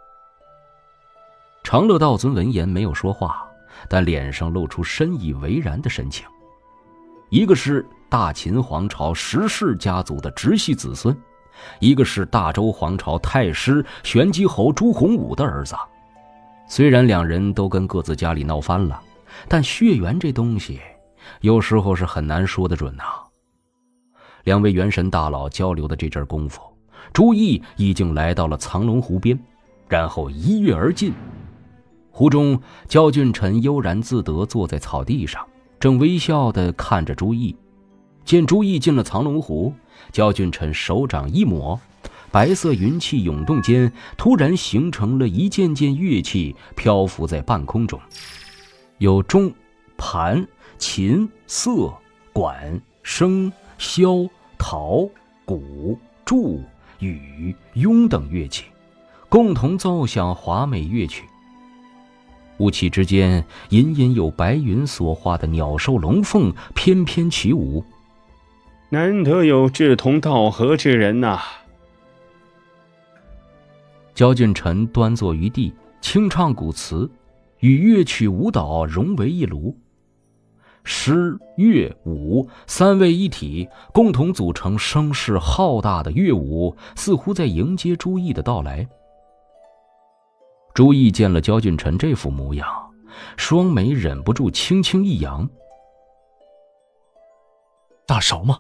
长乐道尊闻言没有说话，但脸上露出深以为然的神情。一个是大秦皇朝石氏家族的直系子孙，一个是大周皇朝太师玄机侯朱洪武的儿子。虽然两人都跟各自家里闹翻了，但血缘这东西有时候是很难说得准呐、啊。两位元神大佬交流的这阵功夫，朱毅已经来到了藏龙湖边，然后一跃而进。湖中，焦俊臣悠然自得坐在草地上，正微笑地看着朱毅。见朱毅进了藏龙湖，焦俊臣手掌一抹，白色云气涌动间，突然形成了一件件乐器漂浮在半空中，有钟、盘、琴、瑟、管、笙、箫、陶、鼓、柱、羽、雍等乐器，共同奏响华美乐曲。雾气之间，隐隐有白云所化的鸟兽龙凤翩翩起舞。 难得有志同道合之人呐、啊！ 焦俊臣端坐于地，清唱古词，与乐曲舞蹈融为一炉。诗、乐、舞三位一体，共同组成声势浩大的乐舞，似乎在迎接朱毅的到来。朱毅见了焦俊臣这副模样，双眉忍不住轻轻一扬。 大勺吗？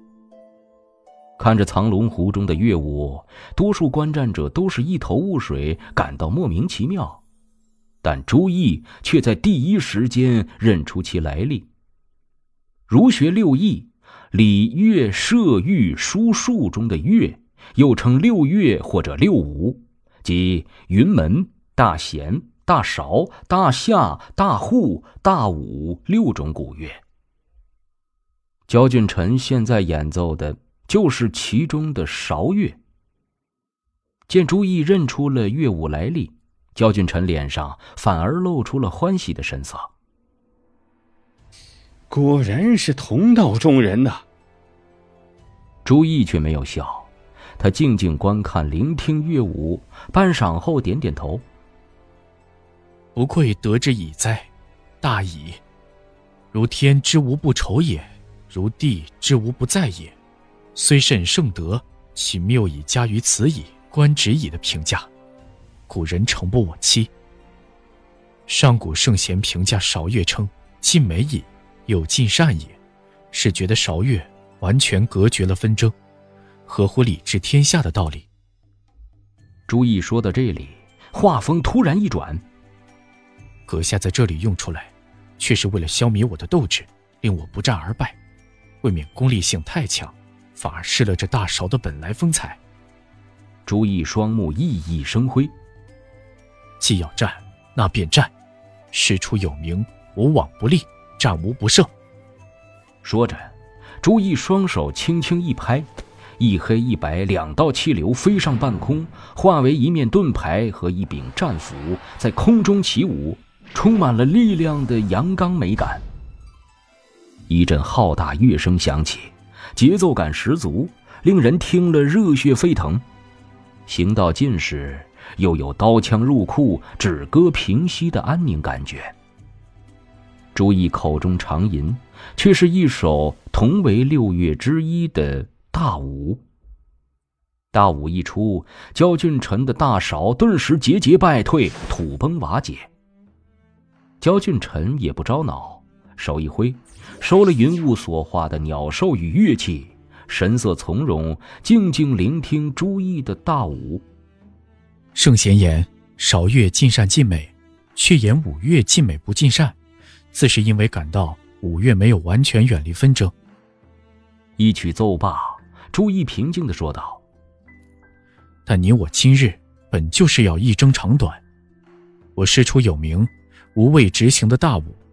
看着藏龙湖中的乐舞，多数观战者都是一头雾水，感到莫名其妙。但朱毅却在第一时间认出其来历。儒学六艺，礼乐射御书数中的乐，又称六乐或者六舞，即云门、大弦、大勺、大夏、大户、大武六种古乐。焦俊臣现在演奏的就是其中的韶乐。见朱毅认出了乐舞来历，焦俊臣脸上反而露出了欢喜的神色。 果然是同道中人呐、啊！ 朱毅却没有笑，他静静观看聆听乐舞，半晌后点点头。 不愧得之以哉，大矣！如天之无不酬也，如地之无不在也。虽甚圣德，其谬以加于此矣，观止矣的评价，古人诚不我欺。上古圣贤评价韶乐称尽美矣，又尽善也，是觉得韶乐完全隔绝了纷争，合乎理治天下的道理。 朱毅说到这里，话锋突然一转， 阁下在这里用出来，却是为了消弭我的斗志，令我不战而败，未免功利性太强，反而失了这大韶的本来风采。 朱毅双目熠熠生辉。 既要战，那便战，师出有名，无往不利，战无不胜。 说着，朱毅双手轻轻一拍，一黑一白两道气流飞上半空，化为一面盾牌和一柄战斧，在空中起舞，充满了力量的阳刚美感。一阵浩大乐声响起，节奏感十足，令人听了热血沸腾。行到近时，又有刀枪入库、止戈平息的安宁感觉。朱毅口中长吟，却是一首同为六乐之一的大舞。大舞一出，焦俊臣的大韶顿时节节败退，土崩瓦解。焦俊臣也不着恼，手一挥，收了云雾所化的鸟兽与乐器，神色从容，静静聆听朱毅的大舞。 圣贤言韶乐尽善尽美，却言五乐尽美不尽善，自是因为感到五乐没有完全远离纷争。 一曲奏罢，朱毅平静地说道： 但你我今日本就是要一争长短，我师出有名，无畏执行的大舞，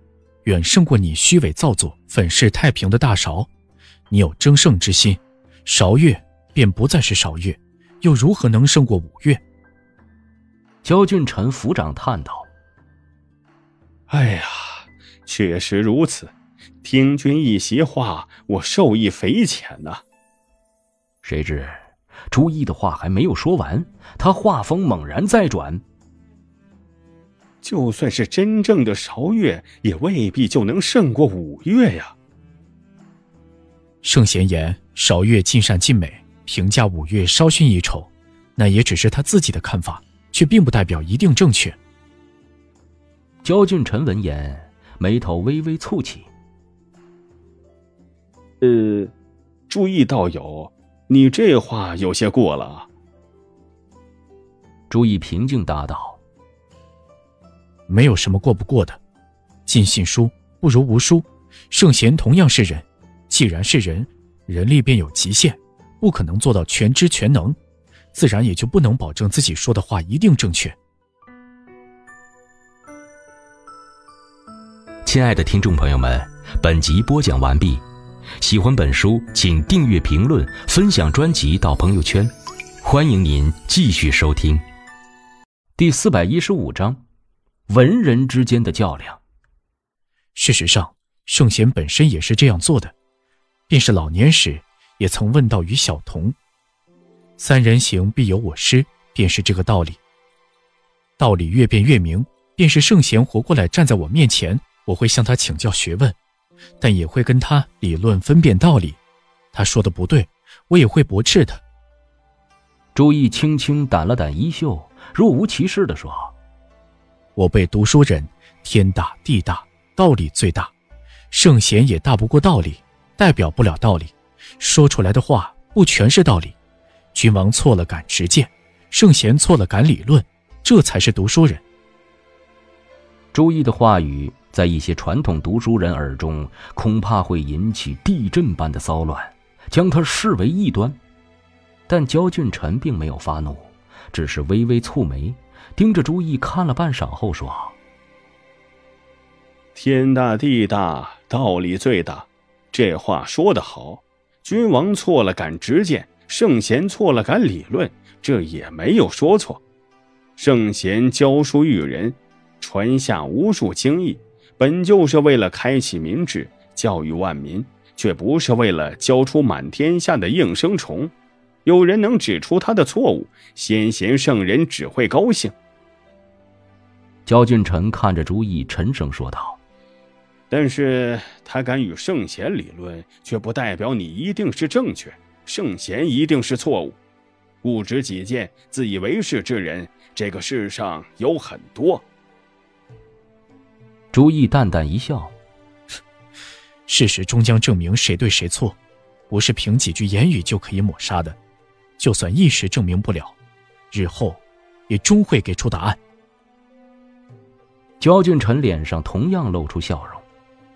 远胜过你虚伪造作、粉饰太平的大韶。你有争胜之心，韶月便不再是韶月，又如何能胜过五月？ 焦俊臣抚掌叹道： 哎呀，确实如此，听君一席话，我受益匪浅呐、啊。 谁知朱毅的话还没有说完，他话锋猛然再转： 就算是真正的韶月，也未必就能胜过五月呀。 圣贤言韶月尽善尽美，评价五月稍逊一筹，那也只是他自己的看法，却并不代表一定正确。 焦俊臣闻言，眉头微微蹙起。 呃，朱毅道友，你这话有些过了啊。 朱毅平静答道： 没有什么过不过的，尽信书不如无书，圣贤同样是人，既然是人，人力便有极限，不可能做到全知全能，自然也就不能保证自己说的话一定正确。 亲爱的听众朋友们，本集播讲完毕。喜欢本书请订阅评论分享专辑到朋友圈，欢迎您继续收听。 第四百一十五章，文人之间的较量。 事实上圣贤本身也是这样做的，便是老年时也曾问道于小童，三人行必有我师，便是这个道理。道理越辩越明，便是圣贤活过来站在我面前，我会向他请教学问，但也会跟他理论分辨道理，他说的不对，我也会驳斥他。 朱毅轻轻掸了掸衣袖，若无其事地说： 我辈读书人，天大地大，道理最大，圣贤也大不过道理，代表不了道理，说出来的话不全是道理。君王错了敢直谏，圣贤错了敢理论，这才是读书人。 朱毅的话语在一些传统读书人耳中，恐怕会引起地震般的骚乱，将他视为异端。但焦俊臣并没有发怒，只是微微蹙眉，盯着朱毅看了半晌后说： 天大地大，道理最大，这话说得好。君王错了敢直谏，圣贤错了敢理论，这也没有说错。圣贤教书育人，传下无数经义，本就是为了开启民智，教育万民，却不是为了教出满天下的应声虫。有人能指出他的错误，先贤圣人只会高兴。 焦俊臣看着朱毅，沉声说道： 但是他敢与圣贤理论，却不代表你一定是正确，圣贤一定是错误。固执己见、自以为是之人，这个世上有很多。 朱毅淡淡一笑： 事实终将证明谁对谁错，不是凭几句言语就可以抹杀的。就算一时证明不了，日后也终会给出答案。 焦俊臣脸上同样露出笑容。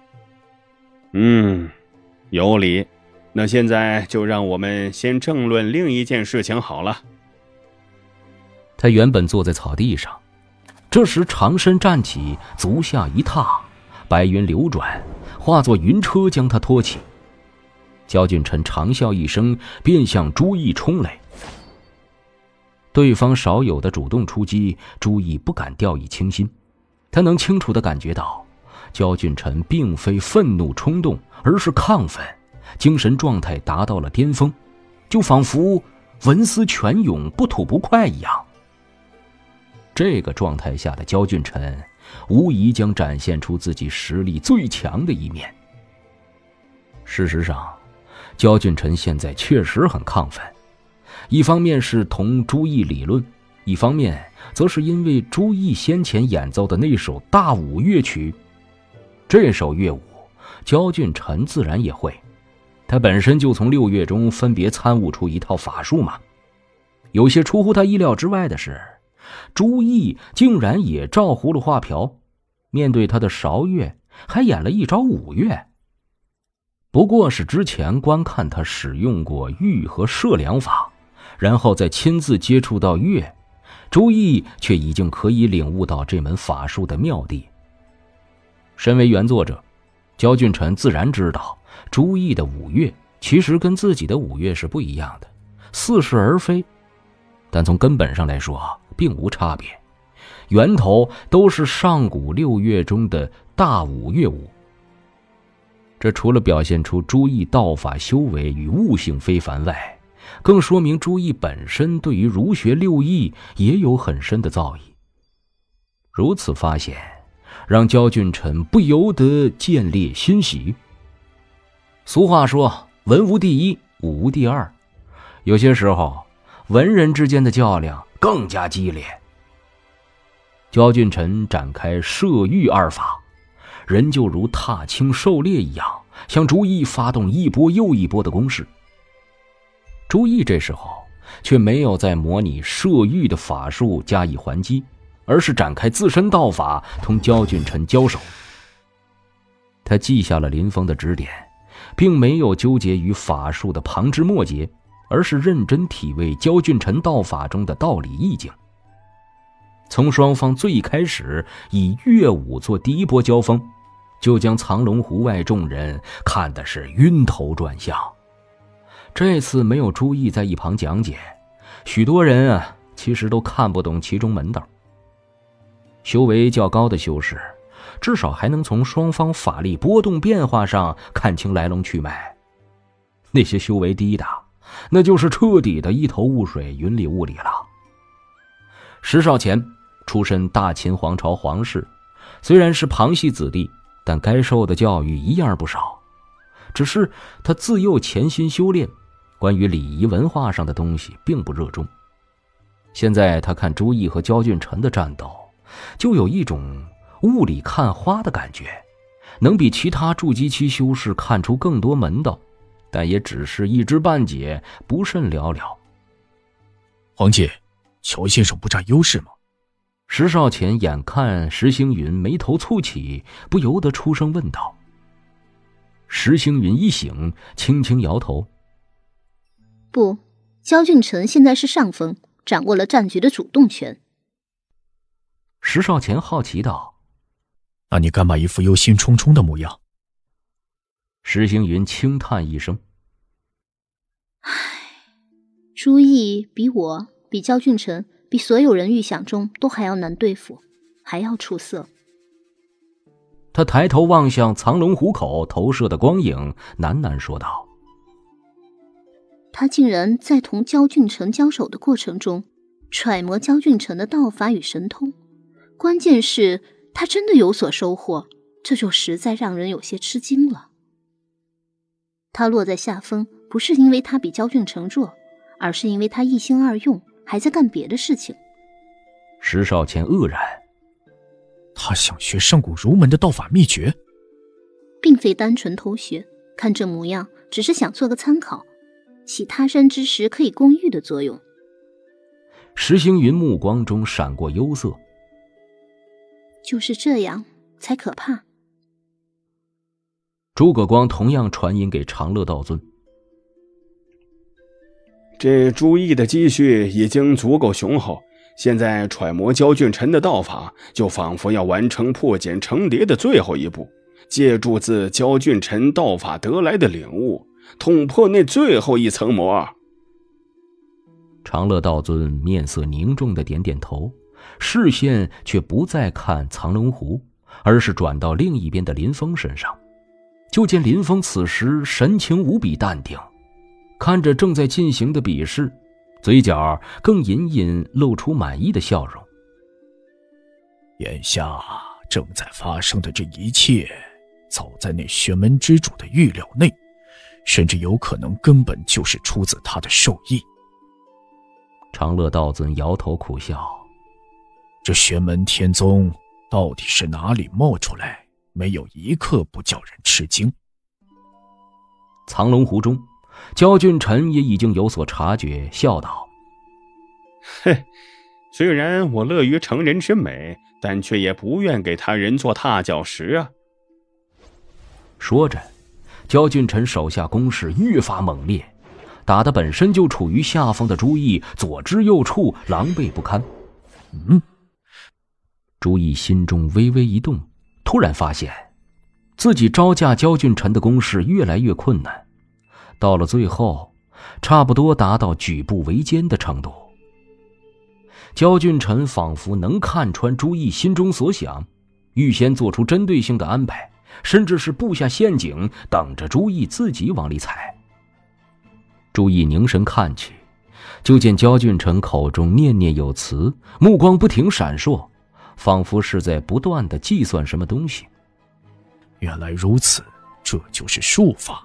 嗯，有理。那现在就让我们先争论另一件事情好了。 他原本坐在草地上，这时长身站起，足下一踏，白云流转，化作云车将他托起。焦俊臣长笑一声，便向朱毅冲来。对方少有的主动出击，朱毅不敢掉以轻心。他能清楚地感觉到，焦俊臣并非愤怒冲动，而是亢奋，精神状态达到了巅峰，就仿佛文思泉涌，不吐不快一样。这个状态下的焦俊臣，无疑将展现出自己实力最强的一面。事实上，焦俊臣现在确实很亢奋，一方面是同朱毅理论，一方面则是因为朱毅先前演奏的那首大舞乐曲。这首乐舞，焦俊臣自然也会，他本身就从六乐中分别参悟出一套法术嘛。有些出乎他意料之外的是，朱毅竟然也照葫芦画瓢，面对他的韶乐，还演了一招五乐。不过是之前观看他使用过玉和射两法，然后再亲自接触到乐，朱毅却已经可以领悟到这门法术的妙谛。 身为原作者，焦俊臣自然知道朱毅的五岳其实跟自己的五岳是不一样的，似是而非，但从根本上来说并无差别，源头都是上古六岳中的大五岳武。这除了表现出朱毅道法修为与悟性非凡外，更说明朱毅本身对于儒学六艺也有很深的造诣。如此发现让焦俊臣不由得见烈欣喜。俗话说文无第一，武无第二，有些时候文人之间的较量更加激烈。焦俊臣展开射御二法，人就如踏青狩猎一样，向朱毅发动一波又一波的攻势。朱毅这时候却没有在模拟射御的法术加以还击，而是展开自身道法同焦俊臣交手。他记下了林峰的指点，并没有纠结于法术的旁枝末节，而是认真体味焦俊臣道法中的道理意境。从双方最开始以乐舞做第一波交锋，就将藏龙湖外众人看的是晕头转向。这次没有朱毅在一旁讲解，许多人啊其实都看不懂其中门道。修为较高的修士至少还能从双方法力波动变化上看清来龙去脉，那些修为低的那就是彻底的一头雾水，云里雾里了。石少乾出身大秦皇朝皇室，虽然是旁系子弟，但该受的教育一样不少，只是他自幼潜心修炼，关于礼仪文化上的东西并不热衷。现在他看朱毅和焦俊臣的战斗，就有一种雾里看花的感觉，能比其他筑基期修士看出更多门道，但也只是一知半解，不甚了了。 黄姐，乔先生不占优势吗？ 石少乾眼看石星云眉头蹙起，不由得出声问道。石星云一醒，轻轻摇头。 不，焦俊臣现在是上风，掌握了战局的主动权。 石少乾好奇道： 那你干嘛一副忧心忡忡的模样？ 石星云轻叹一声： 唉，朱毅比我，比焦俊臣，比所有人预想中都还要难对付，还要出色。 他抬头望向藏龙虎口投射的光影，喃喃说道： 他竟然在同焦俊臣交手的过程中揣摩焦俊臣的道法与神通，关键是他真的有所收获，这就实在让人有些吃惊了。他落在下风，不是因为他比焦俊臣弱，而是因为他一心二用，还在干别的事情。 石少乾愕然， 他想学上古儒门的道法秘诀， 并非单纯偷学，看这模样只是想做个参考，起他山之石可以攻玉的作用。 石星云目光中闪过忧色， 就是这样才可怕。 诸葛光同样传音给长乐道尊： 这朱毅的积蓄已经足够雄厚，现在揣摩焦俊臣的道法，就仿佛要完成破茧成蝶的最后一步，借助自焦俊臣道法得来的领悟，捅破那最后一层膜。 长乐道尊面色凝重的点点头，视线却不再看藏龙湖，而是转到另一边的林峰身上。就见林峰此时神情无比淡定，看着正在进行的比试，嘴角更隐隐露出满意的笑容。 眼下正在发生的这一切，早在那玄门之主的预料内，甚至有可能根本就是出自他的授意。 长乐道尊摇头苦笑， 这玄门天宗到底是哪里冒出来，没有一刻不叫人吃惊。 藏龙湖中，焦俊臣也已经有所察觉，笑道： 嘿，虽然我乐于成人之美，但却也不愿给他人做踏脚石啊。 说着，焦俊臣手下攻势越发猛烈，打得本身就处于下风的朱毅左支右绌，狼狈不堪。 嗯， 朱毅心中微微一动，突然发现自己招架焦俊臣的攻势越来越困难，到了最后，差不多达到举步维艰的程度。焦俊臣仿佛能看穿朱毅心中所想，预先做出针对性的安排，甚至是布下陷阱，等着朱毅自己往里踩。朱毅凝神看去，就见焦俊臣口中念念有词，目光不停闪烁，仿佛是在不断地计算什么东西。 原来如此，这就是术法。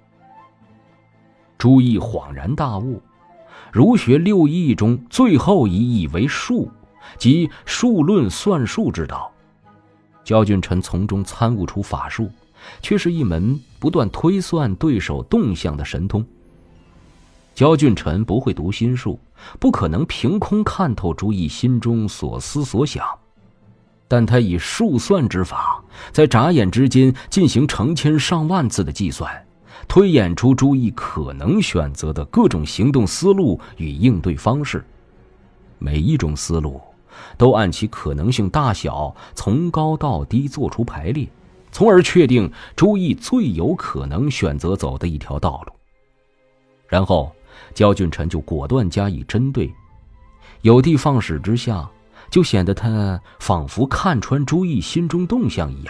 朱毅恍然大悟，儒学六艺中最后一艺为术，即数论算术之道。焦俊臣从中参悟出法术，却是一门不断推算对手动向的神通。焦俊臣不会读心术，不可能凭空看透朱毅心中所思所想，但他以数算之法，在眨眼之间进行成千上万次的计算，推演出朱毅可能选择的各种行动思路与应对方式。每一种思路都按其可能性大小从高到低做出排列，从而确定朱毅最有可能选择走的一条道路。然后焦俊臣就果断加以针对，有的放矢之下，就显得他仿佛看穿朱毅心中动向一样。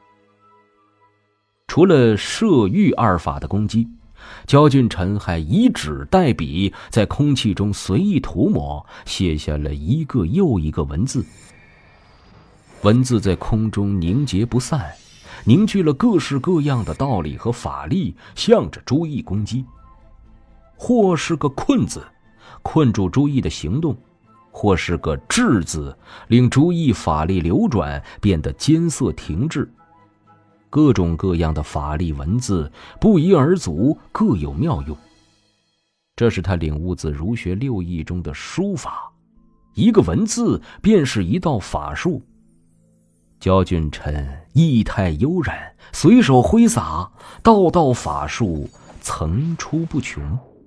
除了射御二法的攻击，焦俊臣还以纸代笔，在空气中随意涂抹，写下了一个又一个文字。文字在空中凝结不散，凝聚了各式各样的道理和法力，向着朱毅攻击。或是个困字，困住朱毅的行动；或是个滞字，令朱毅法力流转，变得艰涩停滞。各种各样的法力文字不一而足，各有妙用。这是他领悟自儒学六艺中的书法，一个文字便是一道法术。焦俊臣意态悠然，随手挥洒，道道法术层出不穷。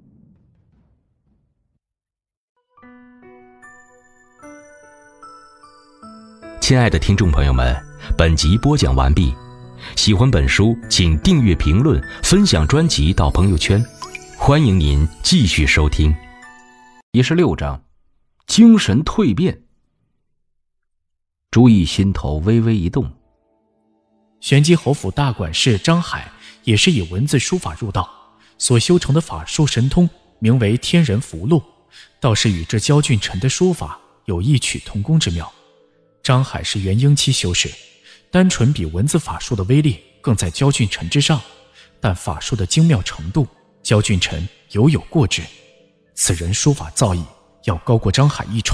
亲爱的听众朋友们，本集播讲完毕。喜欢本书，请订阅、评论、分享专辑到朋友圈。欢迎您继续收听。 第十六章，精神蜕变。朱毅心头微微一动。 玄机侯府大管事张海也是以文字书法入道，所修成的法术神通名为天人符箓，倒是与这焦俊臣的书法有异曲同工之妙。张海是元婴期修士，单纯比文字法术的威力更在焦俊臣之上，但法术的精妙程度，焦俊臣犹有过之。此人书法造诣要高过张海一筹。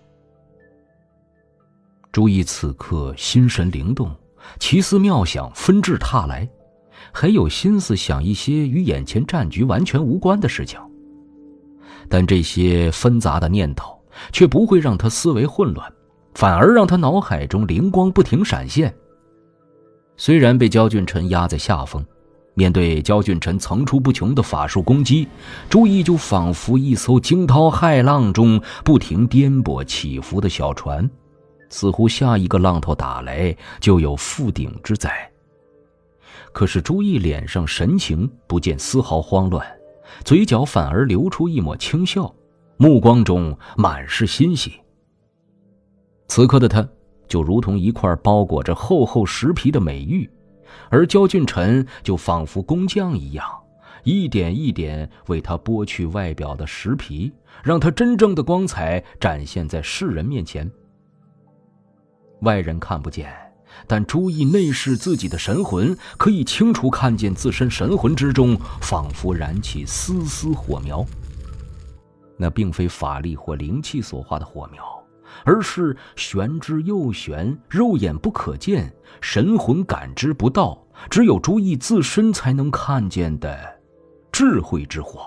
朱毅此刻心神灵动，奇思妙想纷至沓来，还有心思想一些与眼前战局完全无关的事情。但这些纷杂的念头却不会让他思维混乱，反而让他脑海中灵光不停闪现。虽然被焦俊臣压在下风，面对焦俊臣层出不穷的法术攻击，朱毅就仿佛一艘惊涛骇浪中不停颠簸起伏的小船，似乎下一个浪头打来就有覆顶之灾。可是朱毅脸上神情不见丝毫慌乱，嘴角反而流出一抹轻笑，目光中满是欣喜。此刻的他就如同一块包裹着厚厚石皮的美玉，而焦俊臣就仿佛工匠一样，一点一点为他剥去外表的石皮，让他真正的光彩展现在世人面前。外人看不见，但朱毅内视自己的神魂，可以清楚看见自身神魂之中仿佛燃起丝丝火苗。那并非法力或灵气所化的火苗，而是玄之又玄，肉眼不可见，神魂感知不到，只有朱毅自身才能看见的智慧之火。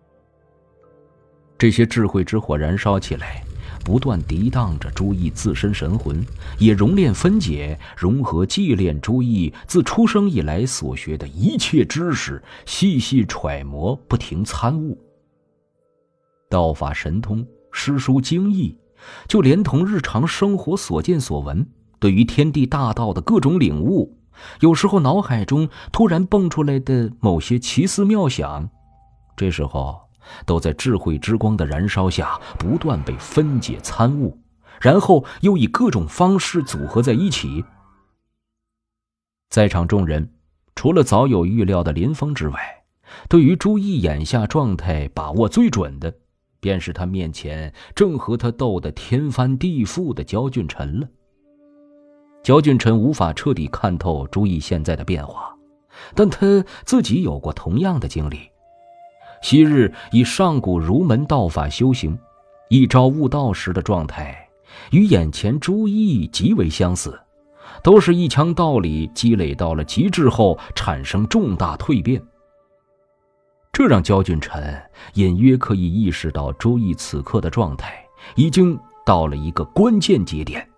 这些智慧之火燃烧起来，不断涤荡着朱毅自身神魂，也熔炼分解，融合祭炼朱毅自出生以来所学的一切知识，细细揣摩，不停参悟。道法神通、诗书经义，就连同日常生活所见所闻，对于天地大道的各种领悟， 有时候脑海中突然蹦出来的某些奇思妙想，这时候都在智慧之光的燃烧下不断被分解参悟，然后又以各种方式组合在一起。在场众人除了早有预料的林峰之外，对于朱毅眼下状态把握最准的，便是他面前正和他斗得天翻地覆的焦俊辰了。焦俊辰无法彻底看透朱毅现在的变化，但他自己有过同样的经历。昔日以上古儒门道法修行，一朝悟道时的状态，与眼前朱毅极为相似，都是一腔道理积累到了极致后产生重大蜕变。这让焦俊辰隐约可以意识到朱毅此刻的状态已经到了一个关键节点。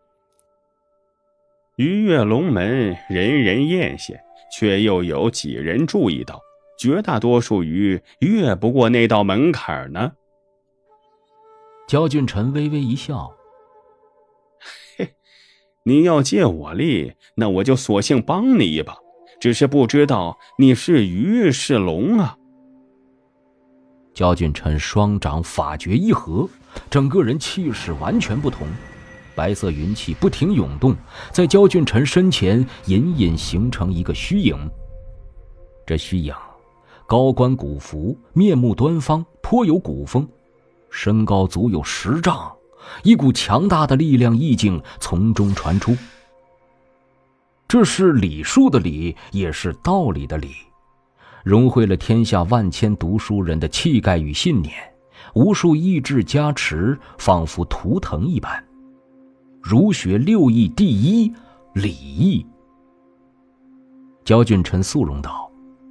鱼跃龙门，人人艳羡，却又有几人注意到，绝大多数鱼越不过那道门槛呢？ 焦俊辰微微一笑， 嘿，你要借我力，那我就索性帮你一把，只是不知道你是鱼是龙啊。 焦俊辰双掌法诀一合，整个人气势完全不同，白色云气不停涌动，在焦俊辰身前隐隐形成一个虚影。这虚影高冠古服，面目端方，颇有古风，身高足有十丈，一股强大的力量意境从中传出。这是礼数的礼，也是道理的理，融汇了天下万千读书人的气概与信念，无数意志加持，仿佛图腾一般。儒学六艺第一，礼义。焦俊辰肃容道：“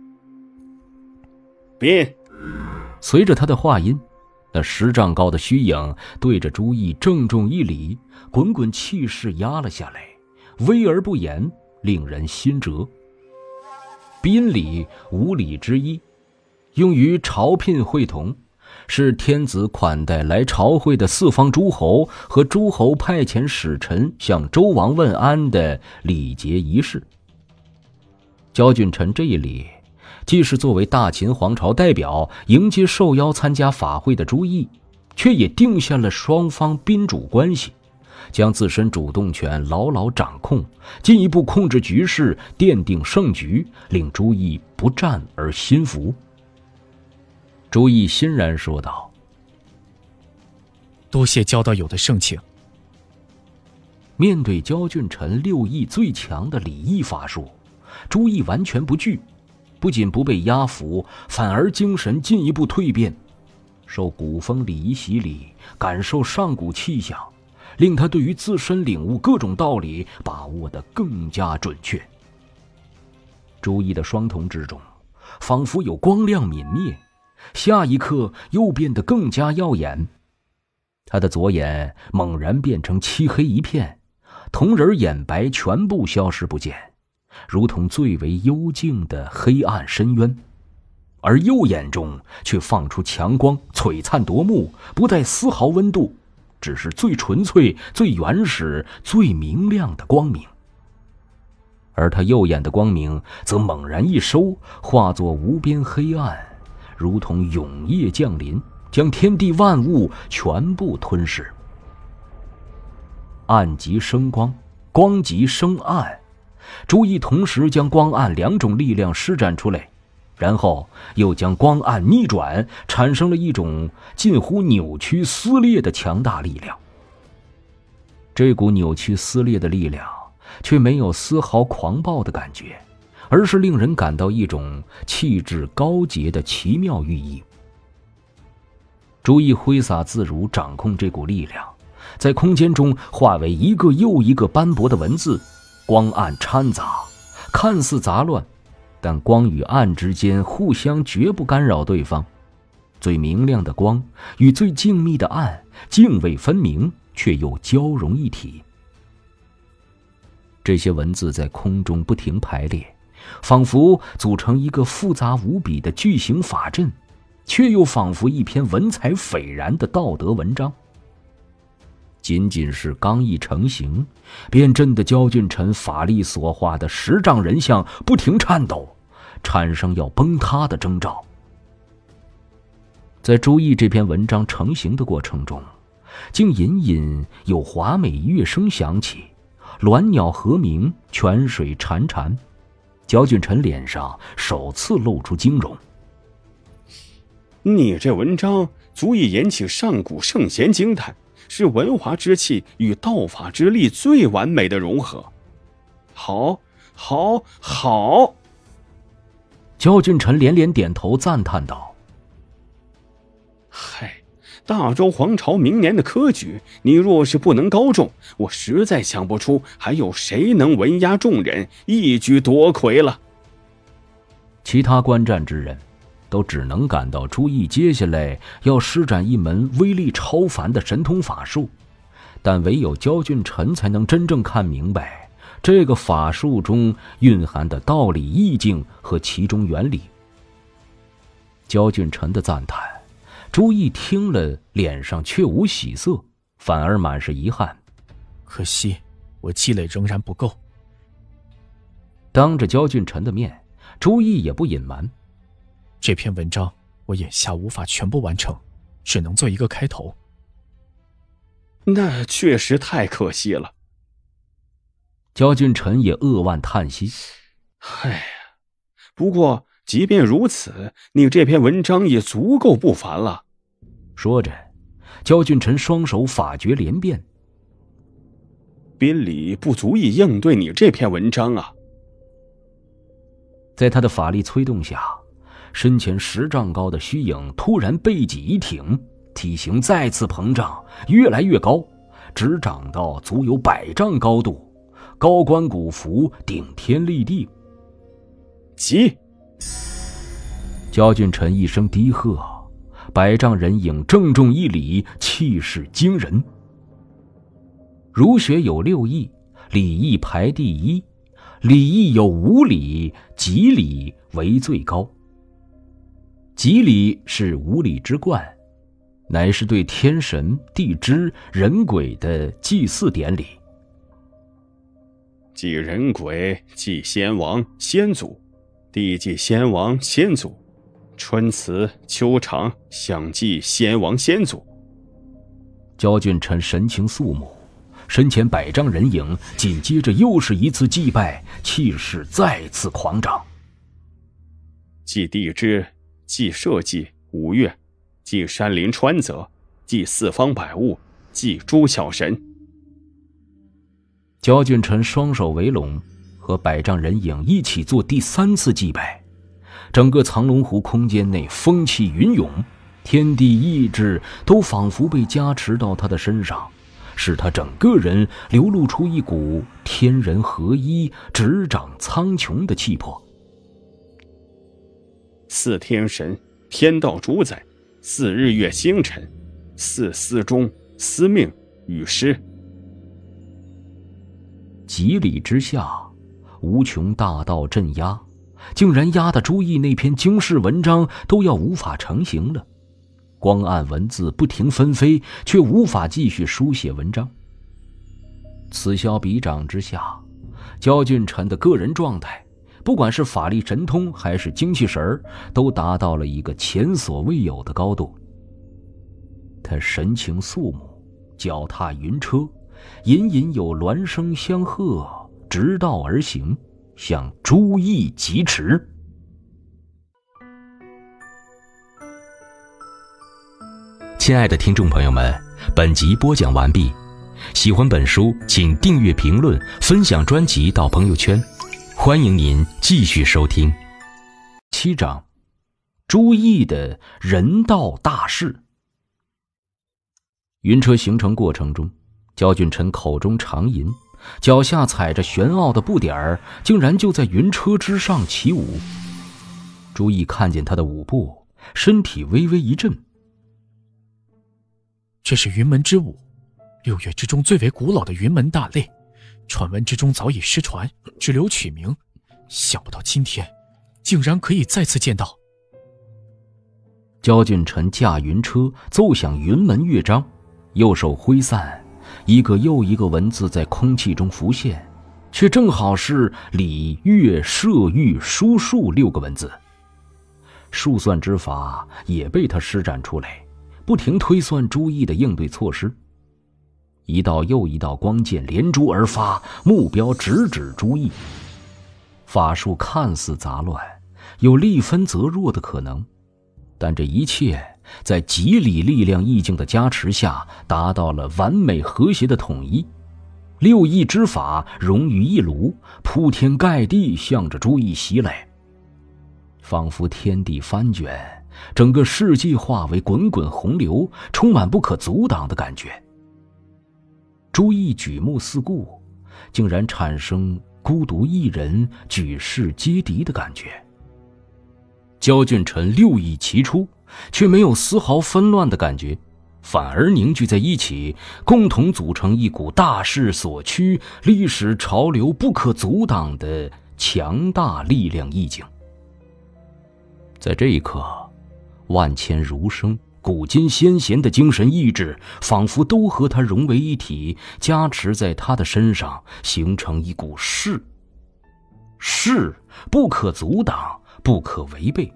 变！” 随着他的话音，那十丈高的虚影对着朱毅郑重一礼，滚滚气势压了下来，威而不言，令人心折。宾礼五礼之一，用于朝聘会同，是天子款待来朝会的四方诸侯和诸侯派遣使臣向周王问安的礼节仪式。焦俊辰这一礼，既是作为大秦皇朝代表迎接受邀参加法会的朱毅，却也定下了双方宾主关系，将自身主动权牢牢掌控，进一步控制局势，奠定胜局，令朱毅不战而心服。朱毅欣然说道：“ 多谢焦道友的盛情。” 面对焦俊辰六艺最强的礼义法术，朱毅完全不惧，不仅不被压服，反而精神进一步蜕变，受古风礼仪洗礼，感受上古气象，令他对于自身领悟各种道理把握得更加准确。朱毅的双瞳之中，仿佛有光亮泯灭，下一刻又变得更加耀眼。他的左眼猛然变成漆黑一片，瞳仁眼白全部消失不见，如同最为幽静的黑暗深渊。而右眼中却放出强光，璀璨夺目，不带丝毫温度，只是最纯粹、最原始、最明亮的光明。而他右眼的光明则猛然一收，化作无边黑暗，如同永夜降临，将天地万物全部吞噬。暗即生光，光即生暗，朱毅同时将光暗两种力量施展出来，然后又将光暗逆转，产生了一种近乎扭曲撕裂的强大力量。这股扭曲撕裂的力量却没有丝毫狂暴的感觉，而是令人感到一种气质高洁的奇妙寓意。朱毅挥洒自如，掌控这股力量，在空间中化为一个又一个斑驳的文字，光暗掺杂，看似杂乱，但光与暗之间互相绝不干扰对方。最明亮的光与最静谧的暗泾渭分明，却又交融一体。这些文字在空中不停排列，仿佛组成一个复杂无比的巨型法阵，却又仿佛一篇文采斐然的道德文章。 仅仅是刚一成型，便震得焦俊臣法力所化的十丈人像不停颤抖，产生要崩塌的征兆。在朱毅这篇文章成型的过程中，竟隐隐有华美乐声响起，鸾鸟和鸣，泉水潺潺。焦俊臣脸上首次露出惊容。 你这文章足以引起上古圣贤惊叹，是文华之气与道法之力最完美的融合。好，好，好！ 焦俊臣连连点头赞叹道：“ 嗨，大周皇朝明年的科举，你若是不能高中，我实在想不出还有谁能文压众人，一举夺魁了。” 其他观战之人都只能感到朱毅接下来要施展一门威力超凡的神通法术，但唯有焦俊臣才能真正看明白这个法术中蕴含的道理意境和其中原理。焦俊臣的赞叹，朱毅听了脸上却无喜色，反而满是遗憾。 可惜我积累仍然不够。 当着焦俊臣的面，朱毅也不隐瞒， 这篇文章我眼下无法全部完成，只能做一个开头。 那确实太可惜了。 焦俊臣也扼腕叹息。 哎呀，不过即便如此，你这篇文章也足够不凡了。 说着，焦俊臣双手法诀连变。 宾礼不足以应对你这篇文章啊。 在他的法力催动下，身前十丈高的虚影突然背脊一挺，体型再次膨胀，越来越高，直长到足有百丈高度，高官古服，顶天立地。 急！ 焦俊臣一声低喝，百丈人影正中一礼，气势惊人。儒学有六艺，礼义排第一，礼义有五礼，吉礼为最高。吉礼是五礼之冠，乃是对天神、地支、人鬼的祭祀典礼。 祭人鬼，祭先王先祖，地祭先王先祖，春辞秋长，相祭先王先祖。 焦俊臣神情肃穆，身前百丈人影紧接着又是一次祭拜，气势再次狂涨。 祭地支，祭社稷五岳，祭山林川泽，祭四方百物，祭诸小神。 焦俊臣双手围拢，和百丈人影一起做第三次祭拜。整个藏龙湖空间内风气云涌，天地意志都仿佛被加持到他的身上，使他整个人流露出一股天人合一、执掌苍穹的气魄。 四天神，天道主宰，四日月星辰，四司中，司命，与师。 极礼之下，无穷大道镇压，竟然压得朱毅那篇经世文章都要无法成型了。光按文字不停纷飞，却无法继续书写文章。此消彼长之下，焦俊臣的个人状态，不管是法力神通还是精气神儿，都达到了一个前所未有的高度。他神情肃穆，脚踏云车，隐隐有鸾声相和，直道而行，向朱毅疾驰。 亲爱的听众朋友们，本集播讲完毕。喜欢本书，请订阅、评论、分享专辑到朋友圈。欢迎您继续收听。 七章，朱毅的人道大事。云车行程过程中，焦俊臣口中长吟，脚下踩着玄奥的步点儿，竟然就在云车之上起舞。朱毅看见他的舞步，身体微微一震。 这是云门之舞，六岳之中最为古老的云门大类，传闻之中早已失传，只留取名。想不到今天竟然可以再次见到。 焦俊臣驾云车奏响云门乐章，右手挥散， 一个又一个文字在空气中浮现，却正好是礼、乐、射、御、书、数六个文字。数算之法也被他施展出来，不停推算朱毅的应对措施。一道又一道光剑连珠而发，目标直指朱毅。法术看似杂乱，有力分则弱的可能，但这一切在极理力量意境的加持下，达到了完美和谐的统一。六艺之法融于一炉，铺天盖地向着朱毅袭来，仿佛天地翻卷，整个世界化为滚滚洪流，充满不可阻挡的感觉。朱毅举目四顾，竟然产生孤独一人举世皆敌的感觉。焦俊臣六艺齐出，却没有丝毫纷乱的感觉，反而凝聚在一起，共同组成一股大势所趋、历史潮流不可阻挡的强大力量意境。在这一刻，万千儒生、古今先贤的精神意志仿佛都和他融为一体，加持在他的身上，形成一股势。势不可阻挡，不可违背。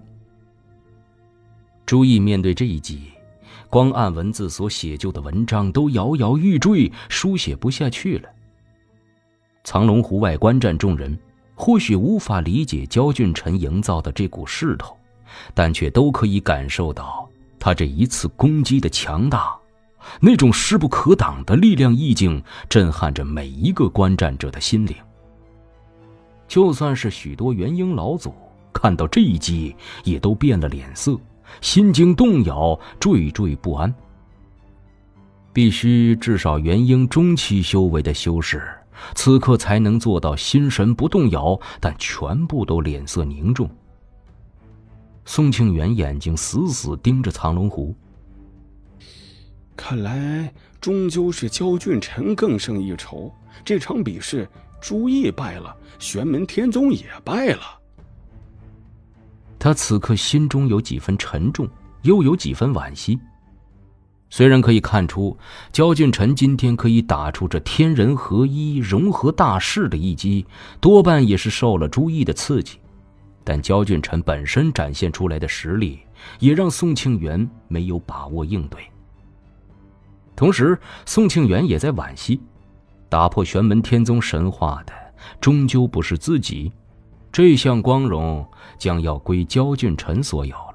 朱毅面对这一击，光按文字所写就的文章都摇摇欲坠，书写不下去了。藏龙湖外观战众人或许无法理解焦俊臣营造的这股势头，但却都可以感受到他这一次攻击的强大，那种势不可挡的力量意境震撼着每一个观战者的心灵。就算是许多元婴老祖看到这一击，也都变了脸色，心惊动摇，惴惴不安。必须至少元婴中期修为的修士，此刻才能做到心神不动摇，但全部都脸色凝重。宋庆元眼睛死死盯着藏龙湖， 看来终究是焦俊臣更胜一筹。这场比试，朱毅败了，玄门天宗也败了。 他此刻心中有几分沉重，又有几分惋惜。虽然可以看出焦俊臣今天可以打出这天人合一、融合大势的一击，多半也是受了朱毅的刺激，但焦俊臣本身展现出来的实力，也让宋庆元没有把握应对。同时，宋庆元也在惋惜，打破玄门天宗神话的终究不是自己，这项光荣将要归焦俊臣所有了。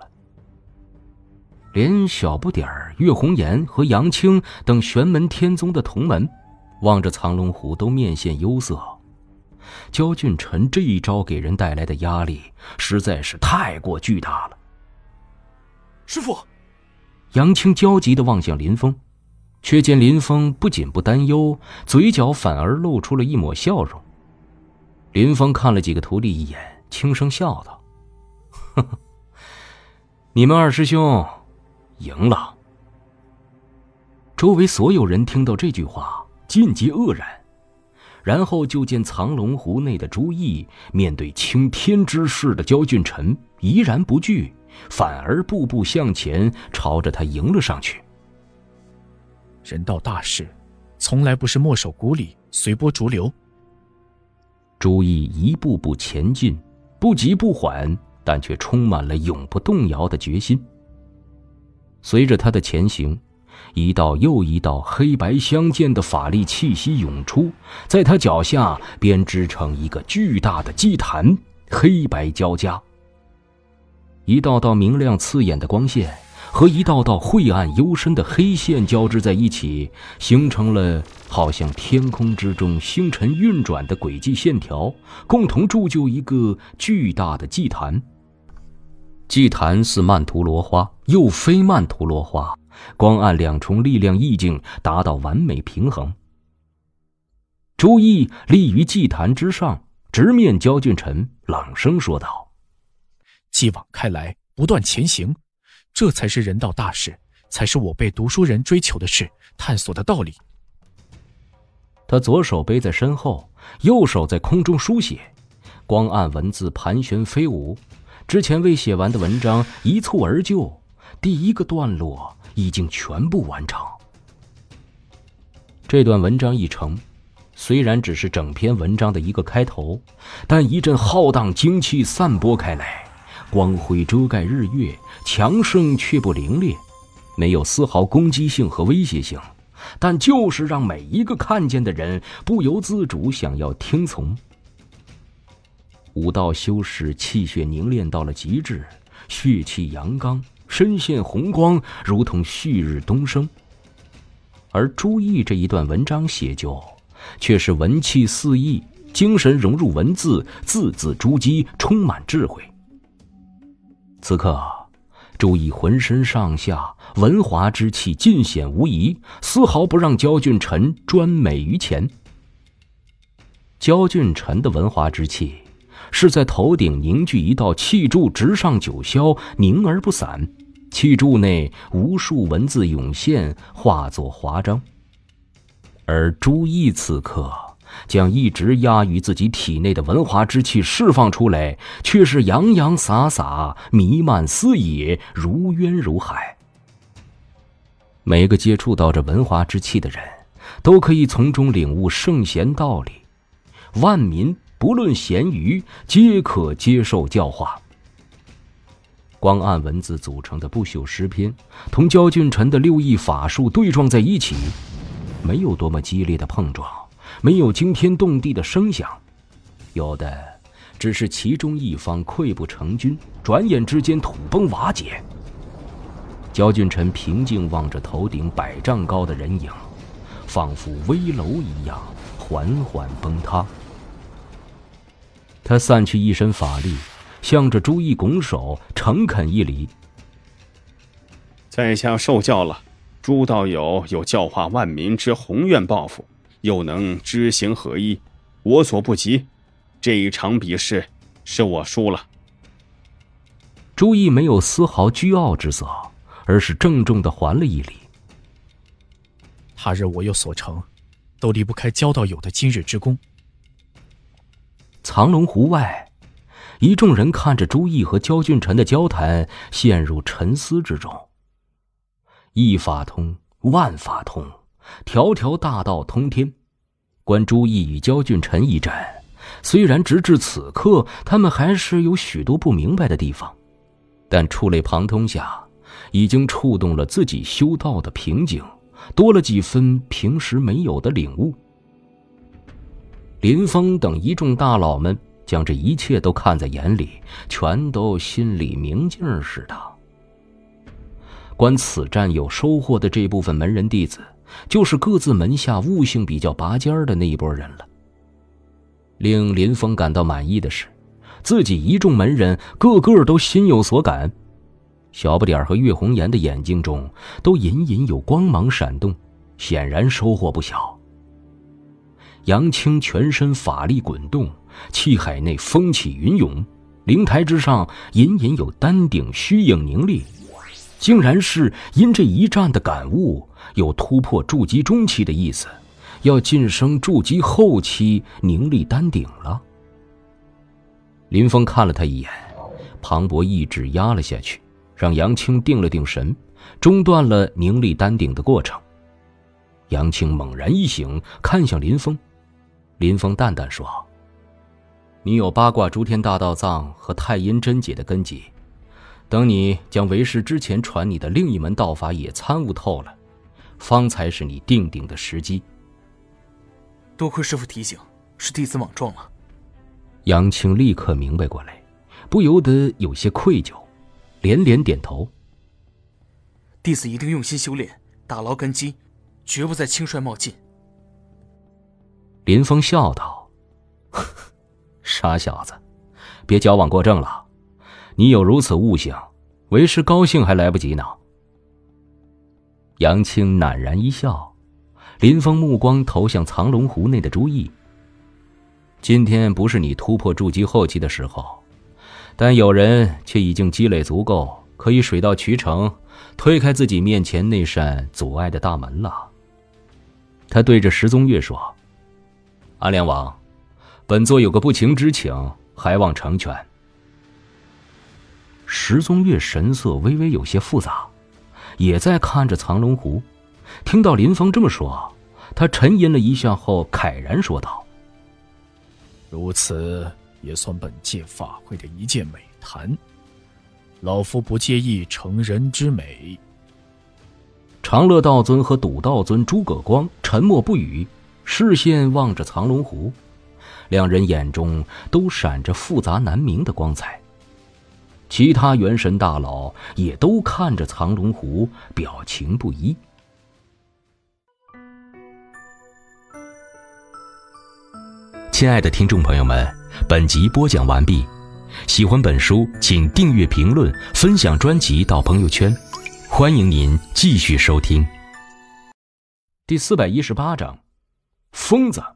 连小不点儿、岳红颜和杨青等玄门天宗的同门，望着藏龙湖都面现忧色。焦俊臣这一招给人带来的压力实在是太过巨大了。 师父， 杨青焦急地望向林峰，却见林峰不仅不担忧，嘴角反而露出了一抹笑容。林峰看了几个徒弟一眼，轻声笑道：“呵呵，你们二师兄赢了。”周围所有人听到这句话尽皆愕然，然后就见藏龙湖内的朱毅面对倾天之势的焦俊臣怡然不惧，反而步步向前，朝着他迎了上去。 人道大事，从来不是墨守故里、随波逐流。 朱毅一步步前进，不急不缓，但却充满了永不动摇的决心。随着他的前行，一道又一道黑白相间的法力气息涌出，在他脚下编织成一个巨大的祭坛，黑白交加。一道道明亮刺眼的光线和一道道晦暗幽深的黑线交织在一起，形成了好像天空之中星辰运转的轨迹线条，共同铸就一个巨大的祭坛。祭坛似曼陀罗花，又非曼陀罗花，光暗两重力量意境达到完美平衡。朱毅立于祭坛之上，直面焦俊臣，冷声说道：“ 继往开来，不断前行，这才是人道大事，才是我辈读书人追求的事，探索的道理。” 他左手背在身后，右手在空中书写，光暗文字盘旋飞舞。之前未写完的文章一蹴而就，第一个段落已经全部完成。 这段文章一成，虽然只是整篇文章的一个开头，但一阵浩荡精气散播开来，光辉遮盖日月，强盛却不凌冽，没有丝毫攻击性和威胁性，但就是让每一个看见的人不由自主想要听从。武道修士气血凝练到了极致，血气阳刚，身现红光，如同旭日东升。而朱毅这一段文章写就却是文气四溢，精神融入文字，字字珠玑，充满智慧。此刻朱毅浑身上下文华之气尽显无疑，丝毫不让焦俊臣专美于前。焦俊臣的文华之气是在头顶凝聚一道气柱，直上九霄，凝而不散，气柱内无数文字涌现，化作华章。而朱毅此刻将一直压于自己体内的文华之气释放出来，却是洋洋洒洒，弥漫四野，如渊如海。每个接触到这文华之气的人，都可以从中领悟圣贤道理，万民不论咸愚，皆可接受教化。光按文字组成的不朽诗篇，同焦俊臣的六艺法术对撞在一起，没有多么激烈的碰撞，没有惊天动地的声响，有的只是其中一方溃不成军，转眼之间土崩瓦解。焦俊臣平静望着头顶百丈高的人影，仿佛危楼一样缓缓崩塌。他散去一身法力，向着朱毅拱手，诚恳一礼：“ 在下受教了。朱道友有教化万民之宏愿抱负，又能知行合一，我所不及。这一场比试是我输了。” 朱毅没有丝毫倨傲之色，而是郑重地还了一礼：“ 他日我有所成，都离不开焦道友的今日之功。” 藏龙湖外，一众人看着朱毅和焦俊臣的交谈，陷入沉思之中。一法通，万法通，条条大道通天。观朱毅与焦俊臣一战，虽然直至此刻他们还是有许多不明白的地方，但触类旁通下，已经触动了自己修道的瓶颈，多了几分平时没有的领悟。林峰等一众大佬们将这一切都看在眼里，全都心里明镜似的。观此战有收获的这部分门人弟子，就是各自门下悟性比较拔尖的那一拨人了。令林峰感到满意的是，自己一众门人个个都心有所感。小不点和岳红颜的眼睛中都隐隐有光芒闪动，显然收获不小。杨青全身法力滚动，气海内风起云涌，灵台之上隐隐有丹顶虚影凝立，竟然是因这一战的感悟，有突破筑基中期的意思，要晋升筑基后期，凝立丹顶了。林峰看了他一眼，磅礴意志压了下去，让杨青定了定神，中断了凝立丹顶的过程。杨青猛然一醒，看向林峰。林峰淡淡说：“你有八卦诸天大道藏和太阴真解的根基，等你将为师之前传你的另一门道法也参悟透了，方才是你定鼎的时机。” 多亏师父提醒，是弟子莽撞了。 杨青立刻明白过来，不由得有些愧疚，连连点头：“ 弟子一定用心修炼，打牢根基，绝不再轻率冒进。” 林峰笑道：“傻小子，别矫枉过正了。你有如此悟性，为师高兴还来不及呢。”杨青赧然一笑，林峰目光投向藏龙湖内的朱毅：“今天不是你突破筑基后期的时候，但有人却已经积累足够，可以水到渠成，推开自己面前那扇阻碍的大门了。”他对着石宗岳说：“安良王，本座有个不情之请，还望成全。”石宗岳神色微微有些复杂，也在看着藏龙湖。听到林峰这么说， 他沉吟了一下后慨然说道： 如此也算本届法会的一件美谈，老夫不介意成人之美。 长乐道尊和赌道尊诸葛光沉默不语，视线望着藏龙湖，两人眼中都闪着复杂难明的光彩。其他元神大佬也都看着藏龙湖，表情不一。 亲爱的听众朋友们，本集播讲完毕。喜欢本书，请订阅、评论、分享专辑到朋友圈。欢迎您继续收听。 第四百一十八章，疯子。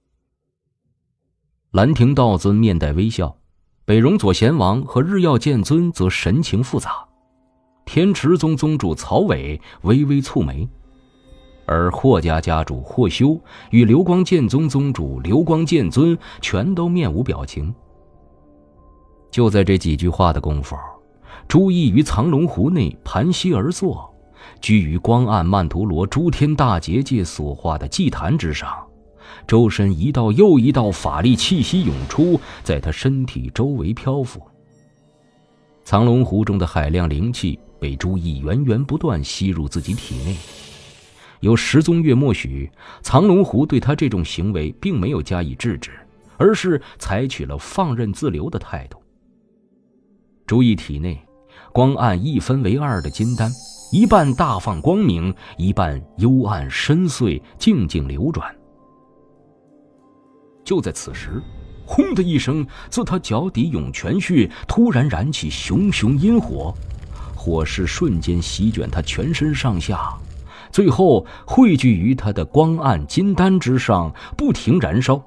兰亭道尊面带微笑，北荣左贤王和日耀剑尊则神情复杂，天池宗宗主曹伟微微蹙眉，而霍家家主霍修与流光剑宗宗主流光剑尊全都面无表情。就在这几句话的功夫，朱毅于藏龙湖内盘膝而坐，居于光暗曼陀罗诸天大结界所画的祭坛之上，周身一道又一道法力气息涌出，在他身体周围漂浮。藏龙湖中的海量灵气被朱毅源源不断吸入自己体内。有十宗月默许，藏龙湖对他这种行为并没有加以制止，而是采取了放任自流的态度。朱毅体内光暗一分为二的金丹，一半大放光明，一半幽暗深邃，静静流转。就在此时，轰的一声，自他脚底涌泉穴突然燃起熊熊阴火，火势瞬间席卷他全身上下，最后汇聚于他的光暗金丹之上，不停燃烧。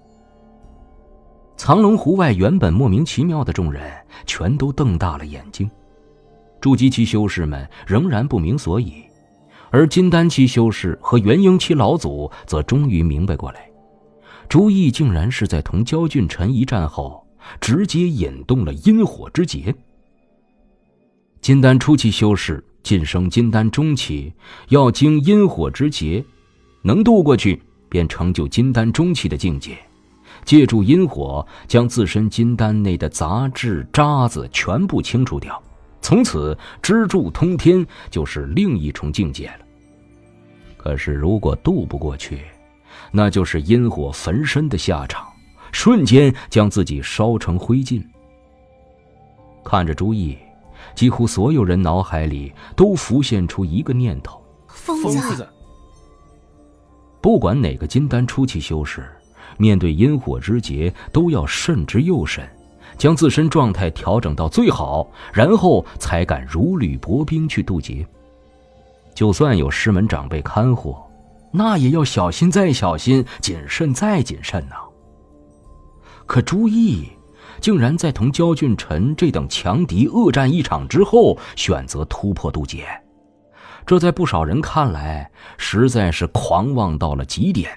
藏龙湖外原本莫名其妙的众人全都瞪大了眼睛，筑基期修士们仍然不明所以，而金丹期修士和元婴期老祖则终于明白过来，朱毅竟然是在同焦俊臣一战后直接引动了阴火之劫。金丹初期修士晋升金丹中期，要经阴火之劫，能渡过去便成就金丹中期的境界，借助阴火将自身金丹内的杂质渣子全部清除掉，从此支柱通天就是另一重境界了。可是如果渡不过去，那就是阴火焚身的下场，瞬间将自己烧成灰烬。看着朱毅，几乎所有人脑海里都浮现出一个念头： 疯子。 不管哪个金丹初期修士，面对阴火之劫都要慎之又慎，将自身状态调整到最好，然后才敢如履薄冰去渡劫。就算有师门长辈看护，那也要小心再小心，谨慎再谨慎呐、啊。可朱毅竟然在同焦俊臣这等强敌恶战一场之后，选择突破渡劫，这在不少人看来实在是狂妄到了极点。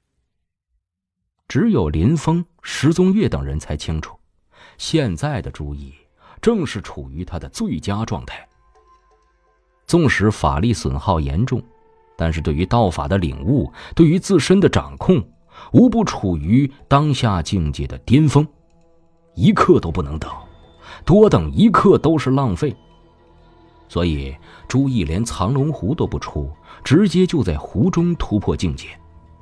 只有林峰、石宗岳等人才清楚，现在的朱毅正是处于他的最佳状态。纵使法力损耗严重，但是对于道法的领悟，对于自身的掌控，无不处于当下境界的巅峰，一刻都不能等，多等一刻都是浪费。所以朱毅连藏龙湖都不出，直接就在湖中突破境界。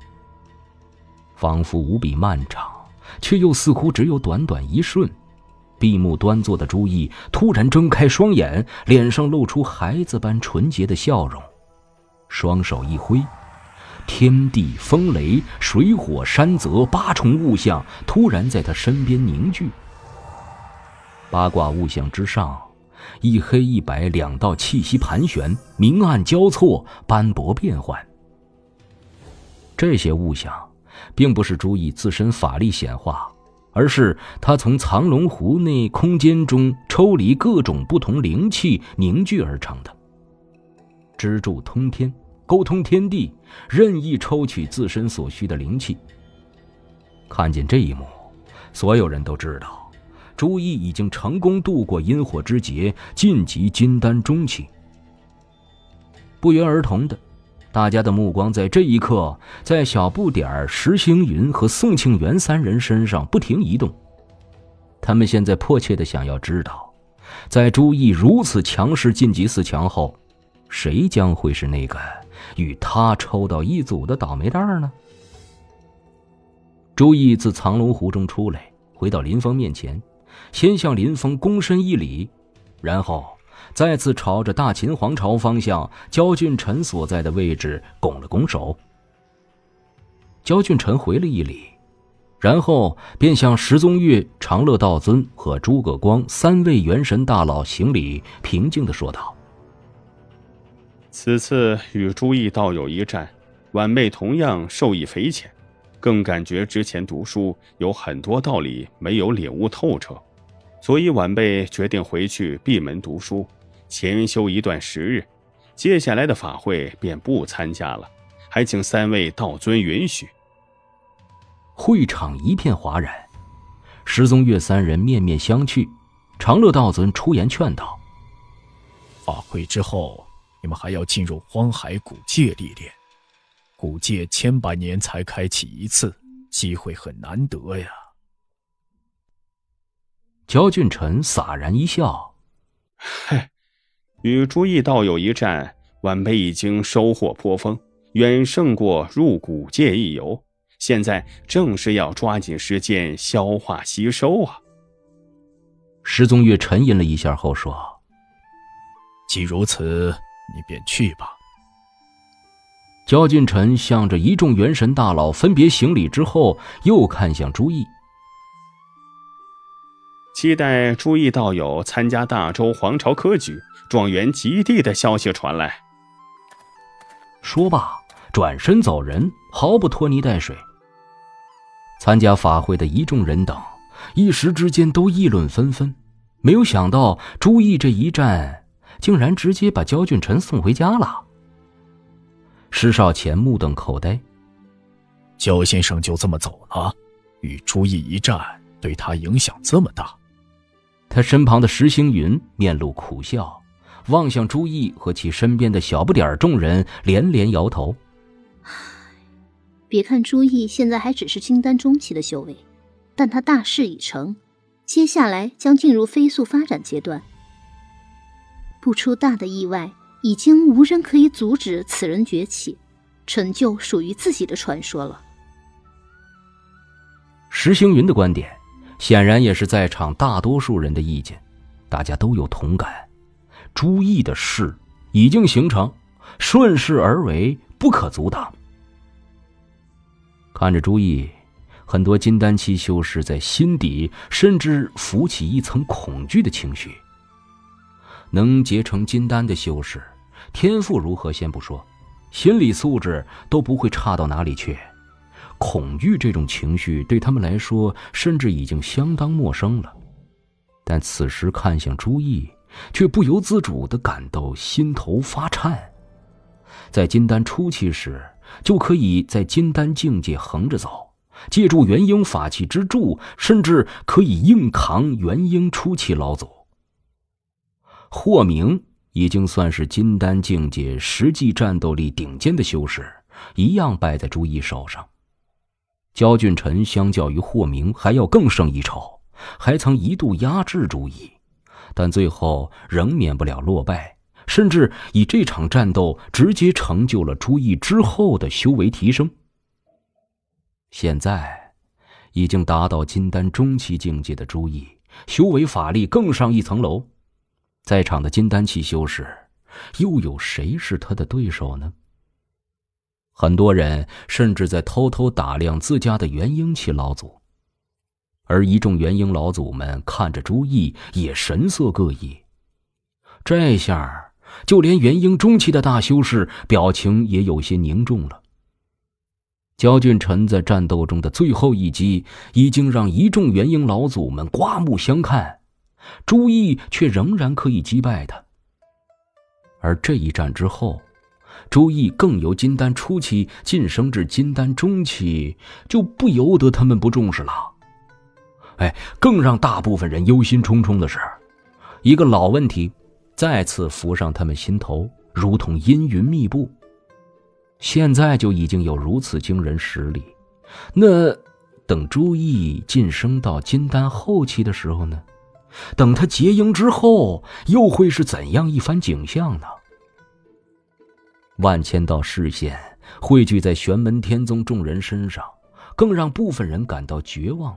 仿佛无比漫长，却又似乎只有短短一瞬。闭目端坐的朱毅突然睁开双眼，脸上露出孩子般纯洁的笑容，双手一挥，天地风雷水火山泽八重物象突然在他身边凝聚。八卦物象之上，一黑一白两道气息盘旋，明暗交错，斑驳变幻。这些物象并不是朱毅自身法力显化，而是他从藏龙湖内空间中抽离各种不同灵气凝聚而成的。支柱通天，沟通天地，任意抽取自身所需的灵气。看见这一幕，所有人都知道朱毅已经成功度过阴火之劫，晋级金丹中期。不约而同的， 大家的目光在这一刻在小不点儿、石星云和宋庆元三人身上不停移动。他们现在迫切地想要知道，在朱毅如此强势晋级四强后，谁将会是那个与他抽到一组的倒霉蛋呢？朱毅自藏龙湖中出来，回到林峰面前，先向林峰躬身一礼，然后再次朝着大秦皇朝方向焦俊臣所在的位置拱了拱手。焦俊臣回了一礼，然后便向石宗岳、长乐道尊和诸葛光三位元神大佬行礼，平静地说道： 此次与朱毅道友一战，晚辈同样受益匪浅，更感觉之前读书有很多道理没有领悟透彻，所以晚辈决定回去闭门读书，潜修一段时日，接下来的法会便不参加了，还请三位道尊允许。 会场一片哗然，石宗岳三人面面相觑，长乐道尊出言劝道： 法会之后，你们还要进入荒海古界历练，古界千百年才开启一次，机会很难得呀。 焦俊臣洒然一笑： 嘿，与朱毅道友一战，晚辈已经收获颇丰，远胜过入古界一游，现在正是要抓紧时间消化吸收啊。 石宗岳沉吟了一下后说： 既如此，你便去吧。 焦俊臣向着一众元神大佬分别行礼之后，又看向朱毅： 期待朱毅道友参加大周皇朝科举，状元及第的消息传来。 说罢转身走人，毫不拖泥带水。参加法会的一众人等一时之间都议论纷纷，没有想到朱毅这一战竟然直接把焦俊臣送回家了。施少乾目瞪口呆， 焦先生就这么走了，与朱毅一战对他影响这么大。 他身旁的石星云面露苦笑，望向朱毅和其身边的小不点儿众人，连连摇头。 别看朱毅现在还只是金丹中期的修为，但他大势已成，接下来将进入飞速发展阶段。不出大的意外，已经无人可以阻止此人崛起，成就属于自己的传说了。 石星云的观点显然也是在场大多数人的意见，大家都有同感。朱毅的势已经形成，顺势而为，不可阻挡。看着朱毅，很多金丹期修士在心底甚至浮起一层恐惧的情绪。能结成金丹的修士，天赋如何先不说，心理素质都不会差到哪里去。恐惧这种情绪对他们来说甚至已经相当陌生了，但此时看向朱毅，却不由自主地感到心头发颤。在金丹初期时，就可以在金丹境界横着走，借助元婴法器之助，甚至可以硬扛元婴初期老祖。霍明已经算是金丹境界实际战斗力顶尖的修士，一样败在朱毅手上。焦俊臣相较于霍明还要更胜一筹，还曾一度压制朱毅，但最后仍免不了落败，甚至以这场战斗直接成就了朱毅之后的修为提升。现在已经达到金丹中期境界的朱毅，修为法力更上一层楼，在场的金丹期修士又有谁是他的对手呢？很多人甚至在偷偷打量自家的元婴期老祖，而一众元婴老祖们看着朱毅也神色各异。这下就连元婴中期的大修士表情也有些凝重了。焦俊臣在战斗中的最后一击已经让一众元婴老祖们刮目相看，朱毅却仍然可以击败他。而这一战之后，朱毅更由金丹初期晋升至金丹中期，就不由得他们不重视了。哎，更让大部分人忧心忡忡的是，一个老问题再次浮上他们心头，如同阴云密布。 现在就已经有如此惊人实力，那等朱毅晋升到金丹后期的时候呢？等他结营之后，又会是怎样一番景象呢？万千道视线汇聚在玄门天宗众人身上，更让部分人感到绝望。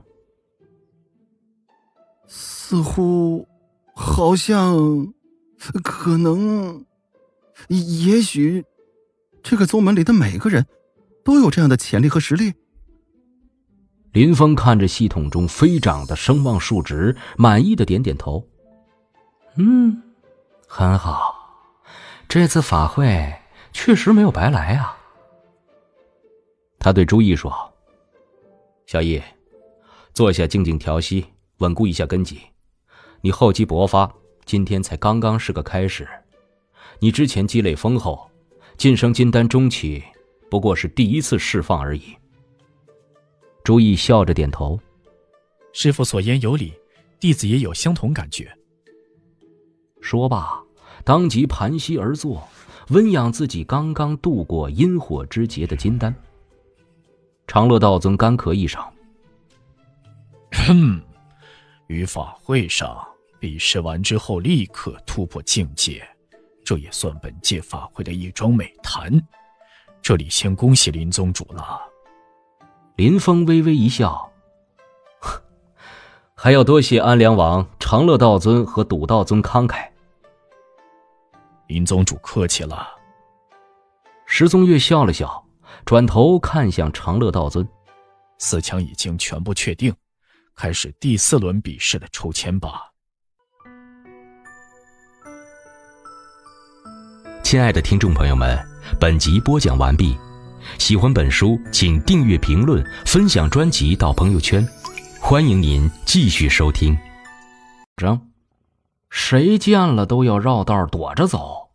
似乎，好像，可能，也许，这个宗门里的每个人，都有这样的潜力和实力。 林峰看着系统中飞涨的声望数值，满意的点点头。嗯，很好，这次法会确实没有白来啊。他对朱毅说：“小易，坐下静静调息，稳固一下根基。你厚积薄发，今天才刚刚是个开始。你之前积累丰厚，晋升金丹中期不过是第一次释放而已。”朱毅笑着点头：“ 师父所言有理，弟子也有相同感觉。” 说罢，当即盘膝而坐，温养自己刚刚度过阴火之劫的金丹。长乐道尊干咳一声：“ 哼，于法会上比试完之后立刻突破境界，这也算本届法会的一桩美谈。这里先恭喜林宗主了。” 林峰微微一笑：“还要多谢安良王、长乐道尊和赌道尊慷慨。” 林宗主客气了。 石宗岳笑了笑，转头看向长乐道尊：“ 四强已经全部确定，开始第四轮比试的抽签吧。” 亲爱的听众朋友们，本集播讲完毕。喜欢本书，请订阅、评论、分享专辑到朋友圈。欢迎您继续收听。 张，谁见了都要绕道躲着走。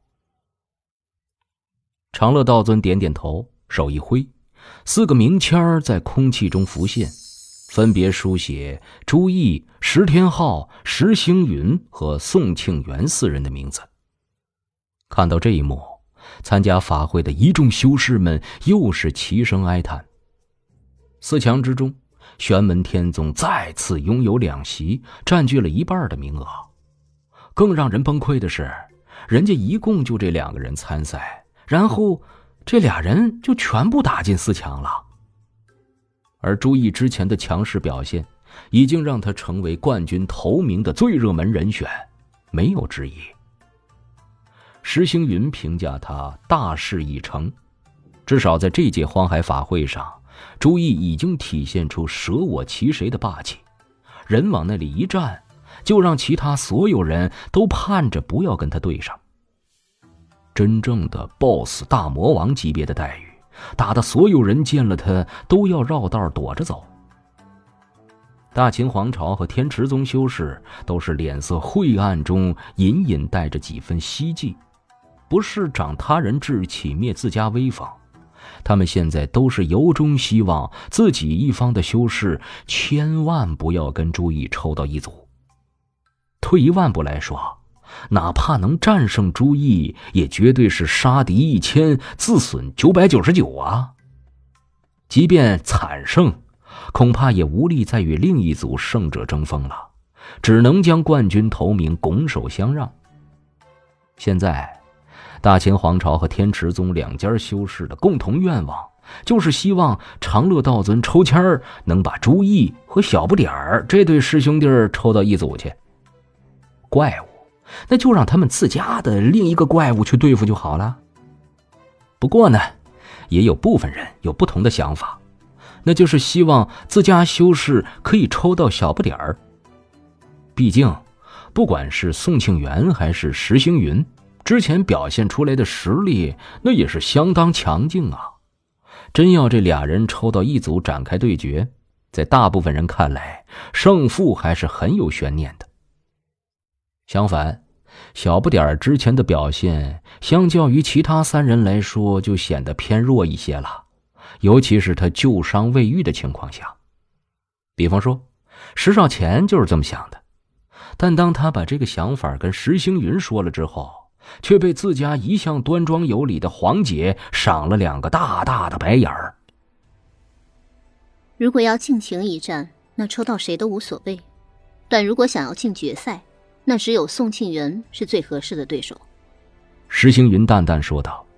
长乐道尊点点头，手一挥，四个名签在空气中浮现，分别书写朱毅、石天浩、石星云和宋庆元四人的名字。看到这一幕，参加法会的一众修士们又是齐声哀叹。四强之中，玄门天宗再次拥有两席，占据了一半的名额。更让人崩溃的是，人家一共就这两个人参赛，然后这俩人就全部打进四强了。而朱毅之前的强势表现，已经让他成为冠军头名的最热门人选，没有之一。石星云评价他大事已成，至少在这届荒海法会上，朱毅已经体现出舍我其谁的霸气，人往那里一站，就让其他所有人都盼着不要跟他对上。真正的 boss 大魔王级别的待遇，打得所有人见了他都要绕道躲着走。大秦皇朝和天池宗修士都是脸色晦暗中隐隐带着几分希冀，不是长他人志气灭自家威风，他们现在都是由衷希望自己一方的修士千万不要跟朱毅抽到一组。退一万步来说，哪怕能战胜朱毅，也绝对是杀敌一千，自损九百九十九啊！即便惨胜，恐怕也无力再与另一组胜者争锋了，只能将冠军头名拱手相让。现在大秦皇朝和天池宗两家修士的共同愿望，就是希望长乐道尊抽签儿能把朱毅和小不点儿这对师兄弟抽到一组去。怪物，那就让他们自家的另一个怪物去对付就好了。不过呢，也有部分人有不同的想法，那就是希望自家修士可以抽到小不点儿。毕竟，不管是宋庆元还是石星云，之前表现出来的实力那也是相当强劲啊。真要这俩人抽到一组展开对决，在大部分人看来，胜负还是很有悬念的。相反，小不点儿之前的表现相较于其他三人来说就显得偏弱一些了，尤其是他旧伤未愈的情况下。比方说石少乾就是这么想的，但当他把这个想法跟石星云说了之后， 却被自家一向端庄有礼的黄姐赏了两个大大的白眼儿。 如果要尽情一战，那抽到谁都无所谓，但如果想要进决赛，那只有宋庆元是最合适的对手。 石星云淡淡说道。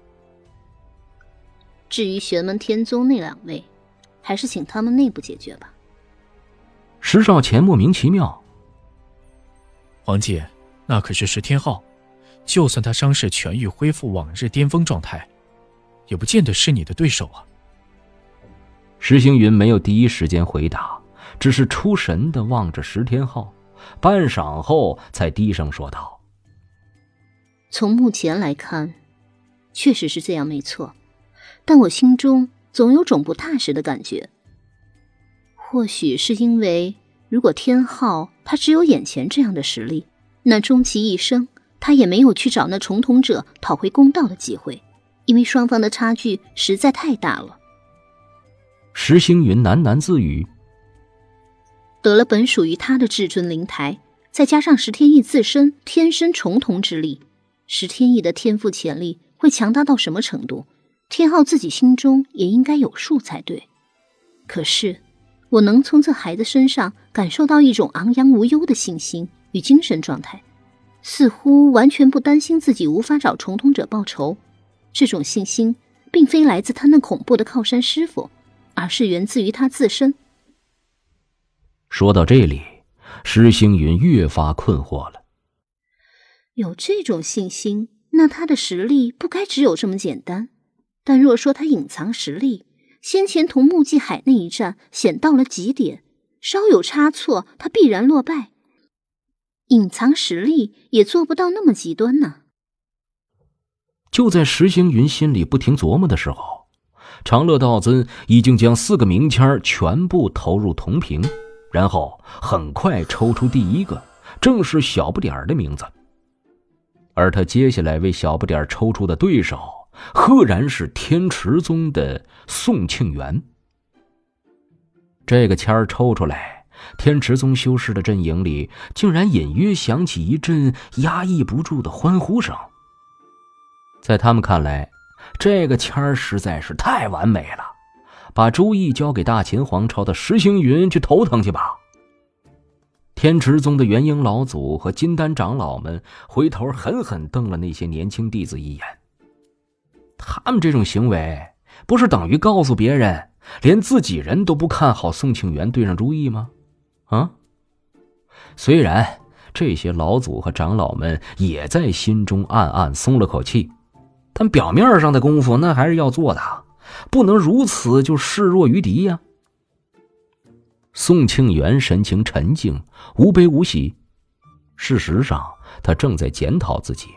至于玄门天宗那两位，还是请他们内部解决吧。 石少乾莫名其妙。 黄姐，那可是石天昊，就算他伤势痊愈恢复往日巅峰状态，也不见得是你的对手啊。 石星云没有第一时间回答，只是出神地望着石天昊，半晌后才低声说道： 从目前来看，确实是这样没错，但我心中总有种不踏实的感觉。或许是因为如果天昊他只有眼前这样的实力，那终其一生他也没有去找那重统者讨回公道的机会，因为双方的差距实在太大了。 石星云喃喃自语， 得了本属于他的至尊灵台，再加上石天意自身天生重统之力，石天意的天赋潜力会强大到什么程度，天昊自己心中也应该有数才对。可是我能从这孩子身上感受到一种昂扬无忧的信心与精神状态，似乎完全不担心自己无法找重统者报仇。这种信心并非来自他那恐怖的靠山师傅，而是源自于他自身。 说到这里，石星云越发困惑了。 有这种信心，那他的实力不该只有这么简单。但若说他隐藏实力，先前同穆继海那一战险到了极点，稍有差错他必然落败。隐藏实力也做不到那么极端呢。 就在石星云心里不停琢磨的时候，长乐道尊已经将四个名签全部投入铜瓶，然后很快抽出第一个，正是小不点儿的名字。而他接下来为小不点儿抽出的对手，赫然是天池宗的宋庆元。这个签儿抽出来，天池宗修士的阵营里竟然隐约响起一阵压抑不住的欢呼声。在他们看来，这个签儿实在是太完美了，把主意交给大秦皇朝的石星云去头疼去吧。天池宗的元婴老祖和金丹长老们回头狠狠瞪了那些年轻弟子一眼。他们这种行为不是等于告诉别人连自己人都不看好宋庆元对上朱毅吗？啊！虽然这些老祖和长老们也在心中暗暗松了口气，但表面上的功夫那还是要做的，不能如此就视若于敌呀。宋庆元神情沉静，无悲无喜。事实上，他正在检讨自己。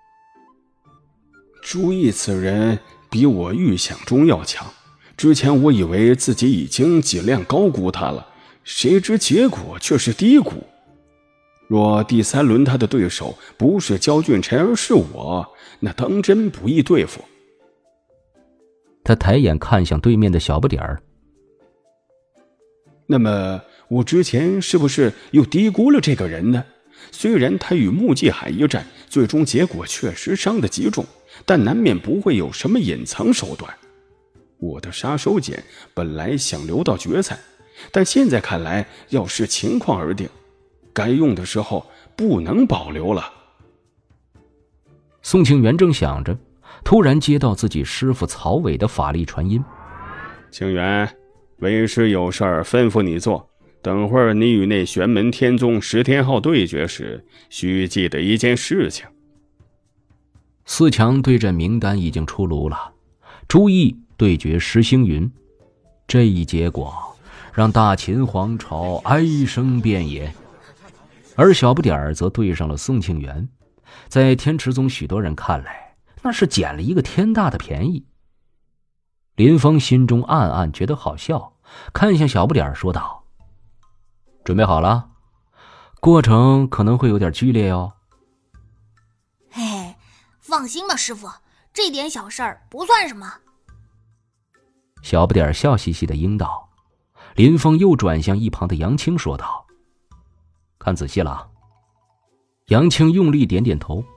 朱毅此人比我预想中要强，之前我以为自己已经尽量高估他了，谁知结果却是低估。若第三轮他的对手不是焦俊辰而是我，那当真不易对付。 他抬眼看向对面的小不点儿。 那么我之前是不是又低估了这个人呢？虽然他与穆继海一战最终结果确实伤得极重，但难免不会有什么隐藏手段。我的杀手锏本来想留到决赛，但现在看来要视情况而定，该用的时候不能保留了。 宋庆元正想着，突然接到自己师父曹伟的法力传音： 庆元，为师有事儿吩咐你做，等会儿你与那玄门天宗石天昊对决时，需记得一件事情。 四强对阵名单已经出炉了，朱毅对决石星云，这一结果让大秦皇朝哀声遍野。而小不点儿则对上了宋庆元，在天池宗许多人看来，那是捡了一个天大的便宜。林峰心中暗暗觉得好笑，看向小不点儿说道：准备好了？过程可能会有点剧烈哦。 嘿嘿，放心吧，师傅，这点小事儿不算什么。 小不点儿笑嘻嘻的应道。林峰又转向一旁的杨青说道：看仔细了。杨青用力点点头，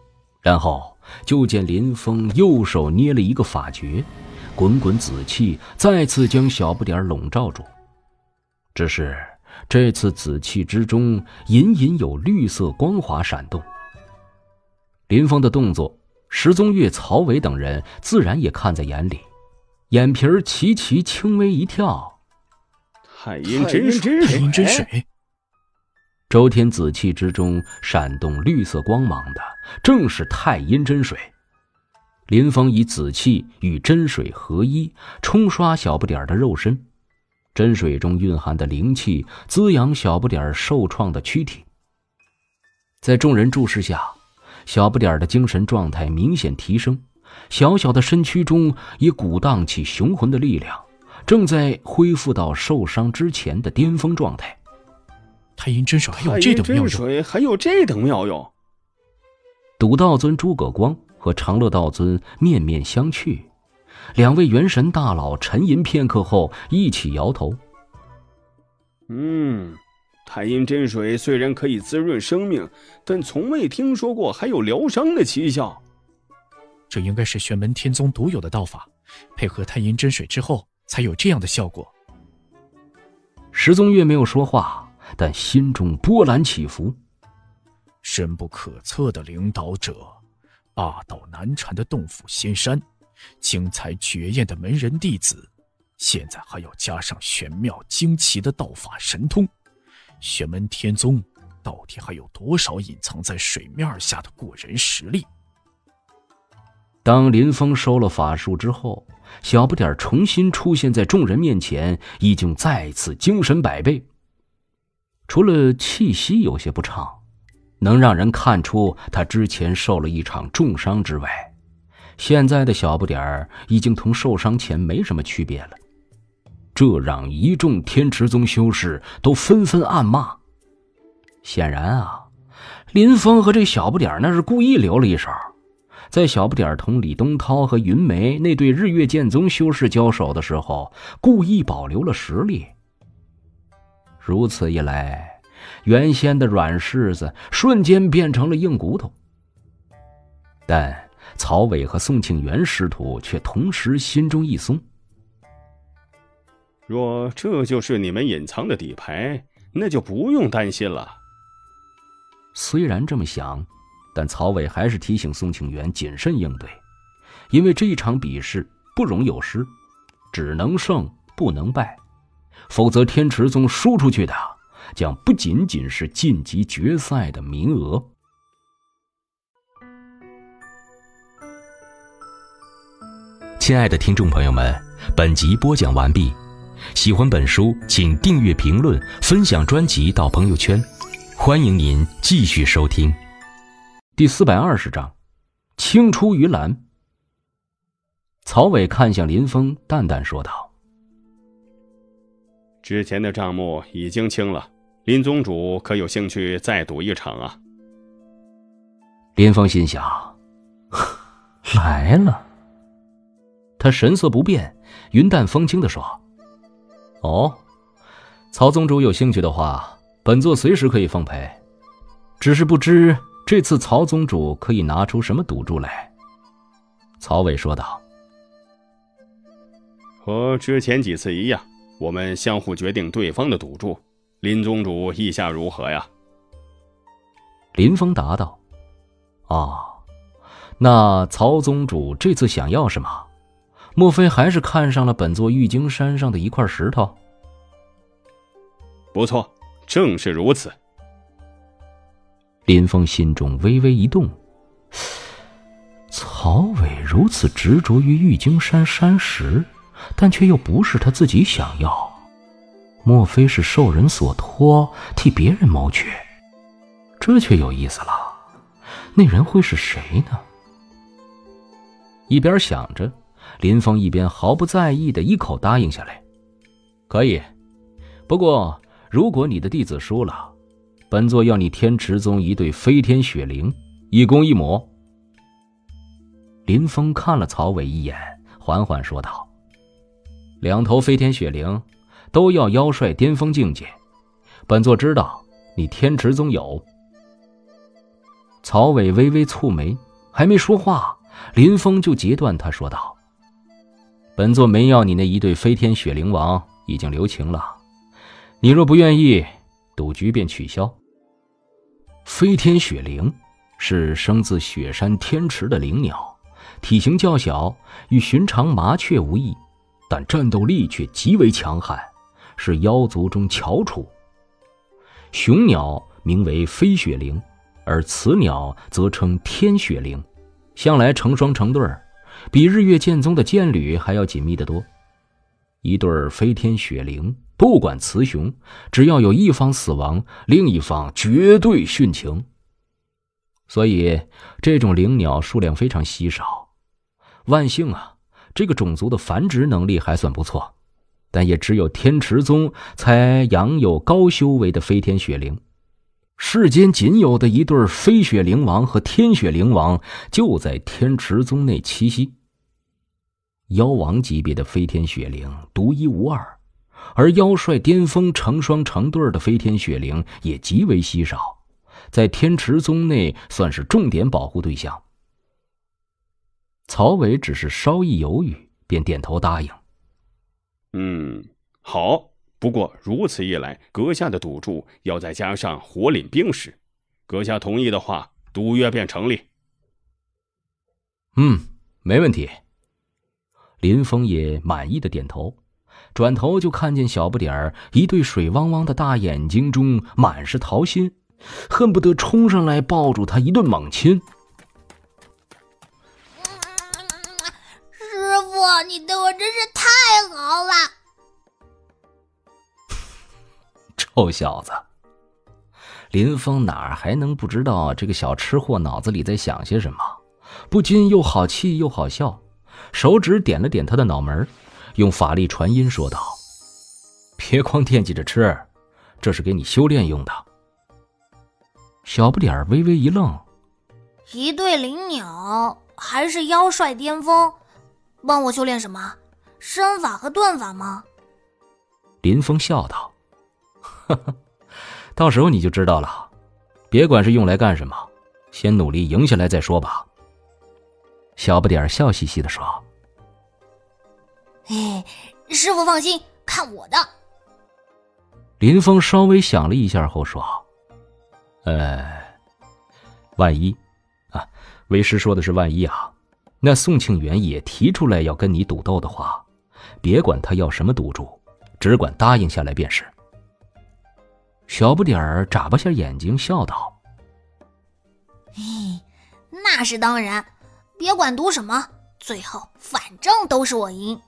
然后就见林峰右手捏了一个法诀，滚滚紫气再次将小不点笼罩住。只是这次紫气之中隐隐有绿色光华闪动。林峰的动作，石宗岳、曹伟等人自然也看在眼里，眼皮儿齐齐轻微一跳。 太阴真水， 太阴真水。 周天紫气之中闪动绿色光芒的，正是太阴真水。林峰以紫气与真水合一，冲刷小不点的肉身，真水中蕴含的灵气滋养小不点受创的躯体。在众人注视下，小不点的精神状态明显提升，小小的身躯中也鼓荡起雄浑的力量，正在恢复到受伤之前的巅峰状态。 太阴真水还有这等妙用？ 水还有这等妙用？ 赌道尊诸葛光和长乐道尊面面相觑，两位元神大佬沉吟片刻后一起摇头。 嗯，太阴真水虽然可以滋润生命，但从未听说过还有疗伤的奇效。 这应该是玄门天宗独有的道法，配合太阴真水之后才有这样的效果。 石宗岳没有说话，但心中波澜起伏。 深不可测的领导者，霸道难缠的洞府仙山，精彩绝艳的门人弟子，现在还要加上玄妙惊奇的道法神通，玄门天宗到底还有多少隐藏在水面下的过人实力？ 当林峰收了法术之后，小不点重新出现在众人面前，已经再次精神百倍。除了气息有些不畅，能让人看出他之前受了一场重伤之外，现在的小不点儿已经同受伤前没什么区别了。这让一众天池宗修士都纷纷暗骂。显然啊，林峰和这小不点儿那是故意留了一手，在小不点儿同李东涛和云梅那对日月剑宗修士交手的时候，故意保留了实力。如此一来，原先的软柿子瞬间变成了硬骨头。但曹伟和宋庆元师徒却同时心中一松。 若这就是你们隐藏的底牌，那就不用担心了。 虽然这么想，但曹伟还是提醒宋庆元谨慎应对，因为这一场比试不容有失，只能胜不能败，否则天池宗输出去的将不仅仅是晋级决赛的名额。 亲爱的听众朋友们，本集播讲完毕。喜欢本书，请订阅、评论、分享专辑到朋友圈。欢迎您继续收听。 第四百二十章，青出于蓝。曹伟看向林峰，淡淡说道：“ 之前的账目已经清了，林宗主可有兴趣再赌一场啊？” 林峰心想，来了。他神色不变，云淡风轻地说：“哦，曹宗主有兴趣的话，本座随时可以奉陪，只是不知这次曹宗主可以拿出什么赌注来。”曹伟说道：“ 和之前几次一样，我们相互决定对方的赌注。林宗主意下如何呀？” 林峰答道：“啊，那曹宗主这次想要什么？莫非还是看上了本座玉京山上的一块石头？”“ 不错，正是如此。” 林峰心中微微一动，曹伟如此执着于玉京山山石，但却又不是他自己想要，莫非是受人所托，替别人谋取？这却有意思了，那人会是谁呢？一边想着，林峰一边毫不在意的一口答应下来：“可以，不过如果你的弟子输了，本座要你天池宗一对飞天雪灵，一公一母。”林峰看了曹伟一眼，缓缓说道：“两头飞天雪灵都要妖帅巅峰境界，本座知道你天池宗有。”曹伟微微蹙眉， 还没说话，林峰就截断他，说道：“本座没要你那一对飞天雪灵王已经留情了，你若不愿意，赌局便取消。”飞天雪灵是生自雪山天池的灵鸟，体型较小，与寻常麻雀无异，但战斗力却极为强悍，是妖族中翘楚。雄鸟名为飞雪灵，而雌鸟则称天雪灵，向来成双成对儿，比日月剑宗的剑侣还要紧密得多。一对飞天雪灵，不管雌雄，只要有一方死亡，另一方绝对殉情。所以这种灵鸟数量非常稀少。万幸啊，这个种族的繁殖能力还算不错，但也只有天池宗才养有高修为的飞天雪灵。世间仅有的一对飞雪灵王和天雪灵王就在天池宗内栖息。妖王级别的飞天雪灵独一无二，而妖帅巅峰成双成对的飞天雪灵也极为稀少，在天池宗内算是重点保护对象。曹伟只是稍一犹豫，便点头答应。 嗯，好，不过如此一来，阁下的赌注要再加上火领兵士，阁下同意的话，赌约便成立。 嗯，没问题。林峰也满意的点头，转头就看见小不点儿一对水汪汪的大眼睛中满是桃心，恨不得冲上来抱住他一顿猛亲。 师傅，你对我真是太好了！ 臭小子！林峰哪还能不知道这个小吃货脑子里在想些什么，不禁又好气又好笑，手指点了点他的脑门，用法力传音说道：“别光惦记着吃，这是给你修炼用的。”小不点儿微微一愣：“ 一对灵鸟，还是妖帅巅峰，帮我修炼什么？身法和遁法吗？” 林峰笑道：“呵呵，到时候你就知道了。别管是用来干什么，先努力赢下来再说吧。”小不点儿笑嘻嘻地说：“ 哎，师傅放心，看我的。” 林峰稍微想了一下后说：“呃，万一啊，为师说的是万一啊，那宋庆元也提出来要跟你赌斗的话，别管他要什么赌注，只管答应下来便是。”小不点儿眨巴下眼睛笑道：“ 嘿，那是当然，别管赌什么，最后反正都是我赢。”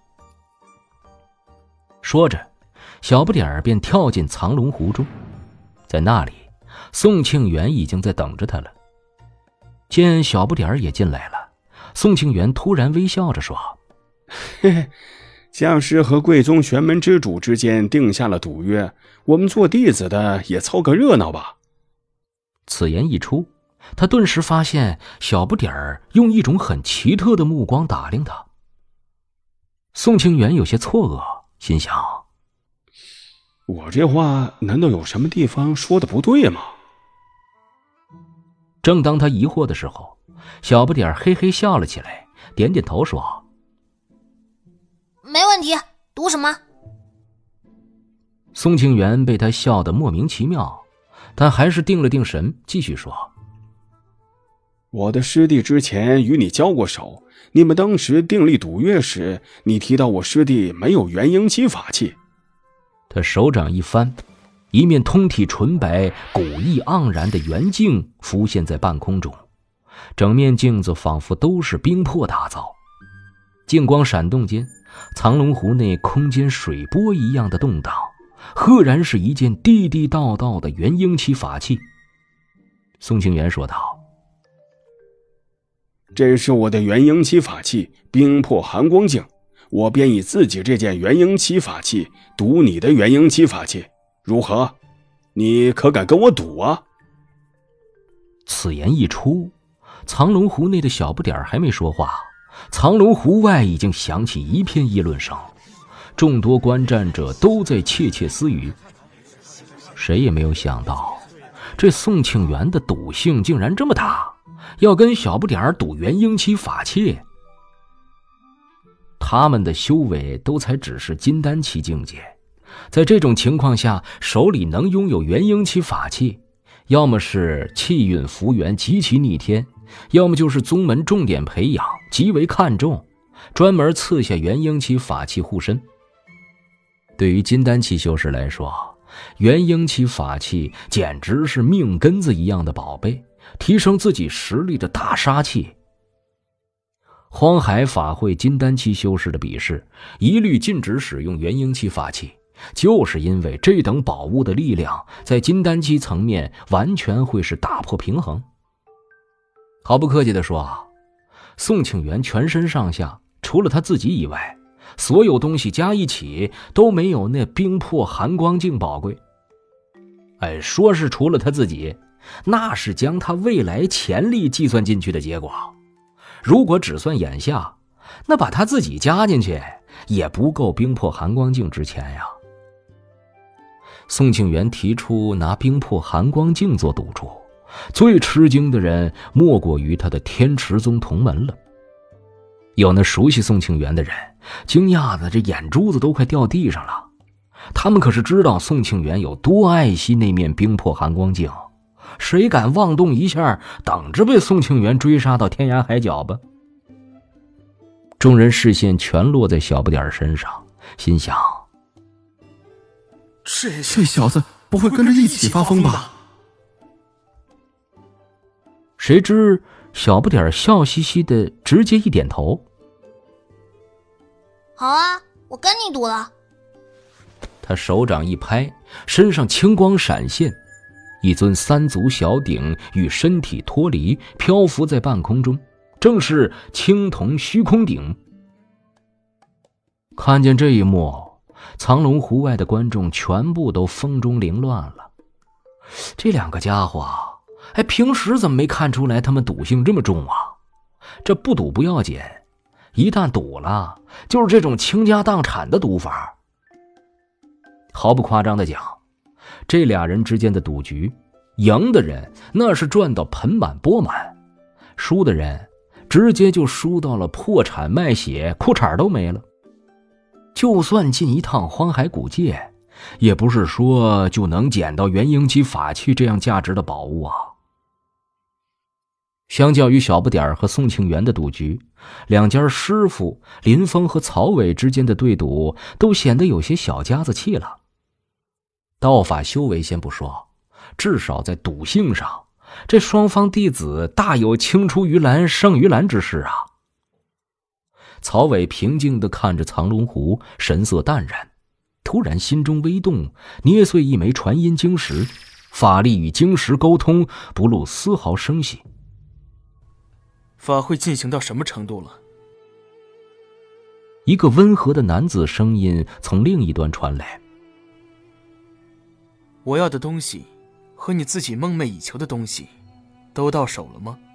说着，小不点儿便跳进藏龙湖中，在那里，宋庆元已经在等着他了。见小不点儿也进来了，宋庆元突然微笑着说：“ 嘿嘿，将士和贵宗玄门之主之间定下了赌约，我们做弟子的也凑个热闹吧。” 此言一出，他顿时发现小不点儿用一种很奇特的目光打量他。宋庆元有些错愕，心想： 我这话难道有什么地方说的不对吗？ 正当他疑惑的时候，小不点儿嘿嘿笑了起来，点点头说：“ 没问题，赌什么？” 宋庆元被他笑得莫名其妙，但还是定了定神，继续说：“ 我的师弟之前与你交过手，你们当时订立赌约时，你提到我师弟没有元婴期法器。” 他手掌一翻，一面通体纯白、古意盎然的圆镜浮现在半空中，整面镜子仿佛都是冰魄打造。镜光闪动间，藏龙湖内空间水波一样的动荡，赫然是一件地地道道的元婴期法器。宋庆元说道：“ 这是我的元婴期法器冰魄寒光镜，我便以自己这件元婴期法器赌你的元婴期法器，如何？你可敢跟我赌啊？” 此言一出，藏龙湖内的小不点儿还没说话，藏龙湖外已经响起一片议论声，众多观战者都在窃窃私语。谁也没有想到，这宋庆元的赌性竟然这么大， 要跟小不点儿赌元婴期法器。他们的修为都才只是金丹期境界，在这种情况下，手里能拥有元婴期法器，要么是气运福缘极其逆天，要么就是宗门重点培养，极为看重，专门赐下元婴期法器护身。对于金丹期修士来说，元婴期法器简直是命根子一样的宝贝，提升自己实力的大杀器。荒海法会金丹期修士的比试，一律禁止使用元婴期法器，就是因为这等宝物的力量在金丹期层面完全会是打破平衡。毫不客气地说，宋庆元全身上下除了他自己以外，所有东西加一起都没有那冰魄寒光镜宝贵。哎，说是除了他自己，那是将他未来潜力计算进去的结果。如果只算眼下，那把他自己加进去也不够冰魄寒光镜值钱呀。宋庆元提出拿冰魄寒光镜做赌注，最吃惊的人莫过于他的天池宗同门了。有那熟悉宋庆元的人惊讶的这眼珠子都快掉地上了，他们可是知道宋庆元有多爱惜那面冰魄寒光镜，谁敢妄动一下，等着被宋庆元追杀到天涯海角吧。众人视线全落在小不点身上，心想， 这这小子不会跟着一起发疯吧？ 谁知小不点笑嘻嘻的直接一点头， 好啊，我跟你赌了。 他手掌一拍，身上青光闪现，一尊三足小鼎与身体脱离，漂浮在半空中，正是青铜虚空鼎。看见这一幕，藏龙湖外的观众全部都风中凌乱了。这两个家伙，哎，平时怎么没看出来他们赌性这么重啊？这不赌不要紧，一旦赌了，就是这种倾家荡产的赌法。毫不夸张地讲，这俩人之间的赌局，赢的人那是赚到盆满钵满，输的人直接就输到了破产卖血，裤衩都没了。就算进一趟荒海古界，也不是说就能捡到元婴期法器这样价值的宝物啊。相较于小不点儿和宋庆元的赌局，两家师傅林峰和曹伟之间的对赌都显得有些小家子气了。道法修为先不说，至少在赌性上，这双方弟子大有青出于蓝胜于蓝之势啊。曹伟平静地看着藏龙湖，神色淡然，突然心中微动，捏碎一枚传音晶石，法力与晶石沟通，不露丝毫声息。 法会进行到什么程度了？ 一个温和的男子声音从另一端传来。 我要的东西和你自己梦寐以求的东西都到手了吗？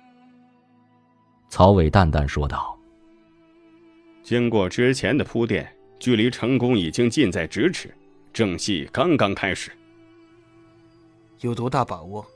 曹伟淡淡说道。 经过之前的铺垫，距离成功已经近在咫尺，正戏刚刚开始。 有多大把握？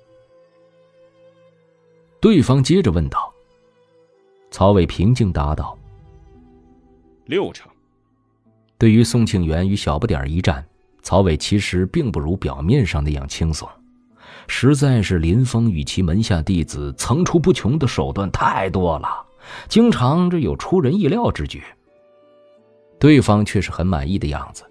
对方接着问道。曹伟平静答道： 六成。 对于宋庆元与小不点一战，曹伟其实并不如表面上那样轻松，实在是林峰与其门下弟子层出不穷的手段太多了，经常这有出人意料之举。对方却是很满意的样子。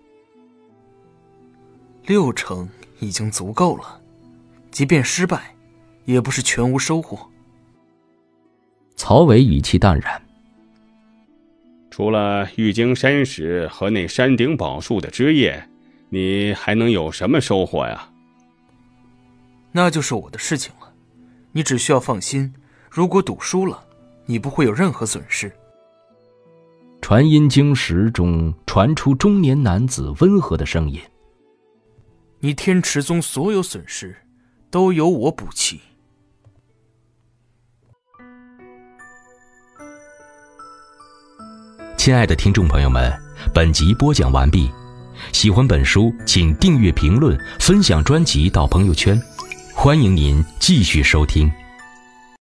六成已经足够了，即便失败，也不是全无收获。 曹伟语气淡然。 除了玉京山石和那山顶宝树的枝叶，你还能有什么收获呀？ 那就是我的事情了，你只需要放心，如果赌输了，你不会有任何损失。 传音晶石中传出中年男子温和的声音： 你天池宗所有损失都由我补齐。 亲爱的听众朋友们，本集播讲完毕。喜欢本书请订阅评论分享专辑到朋友圈，欢迎您继续收听。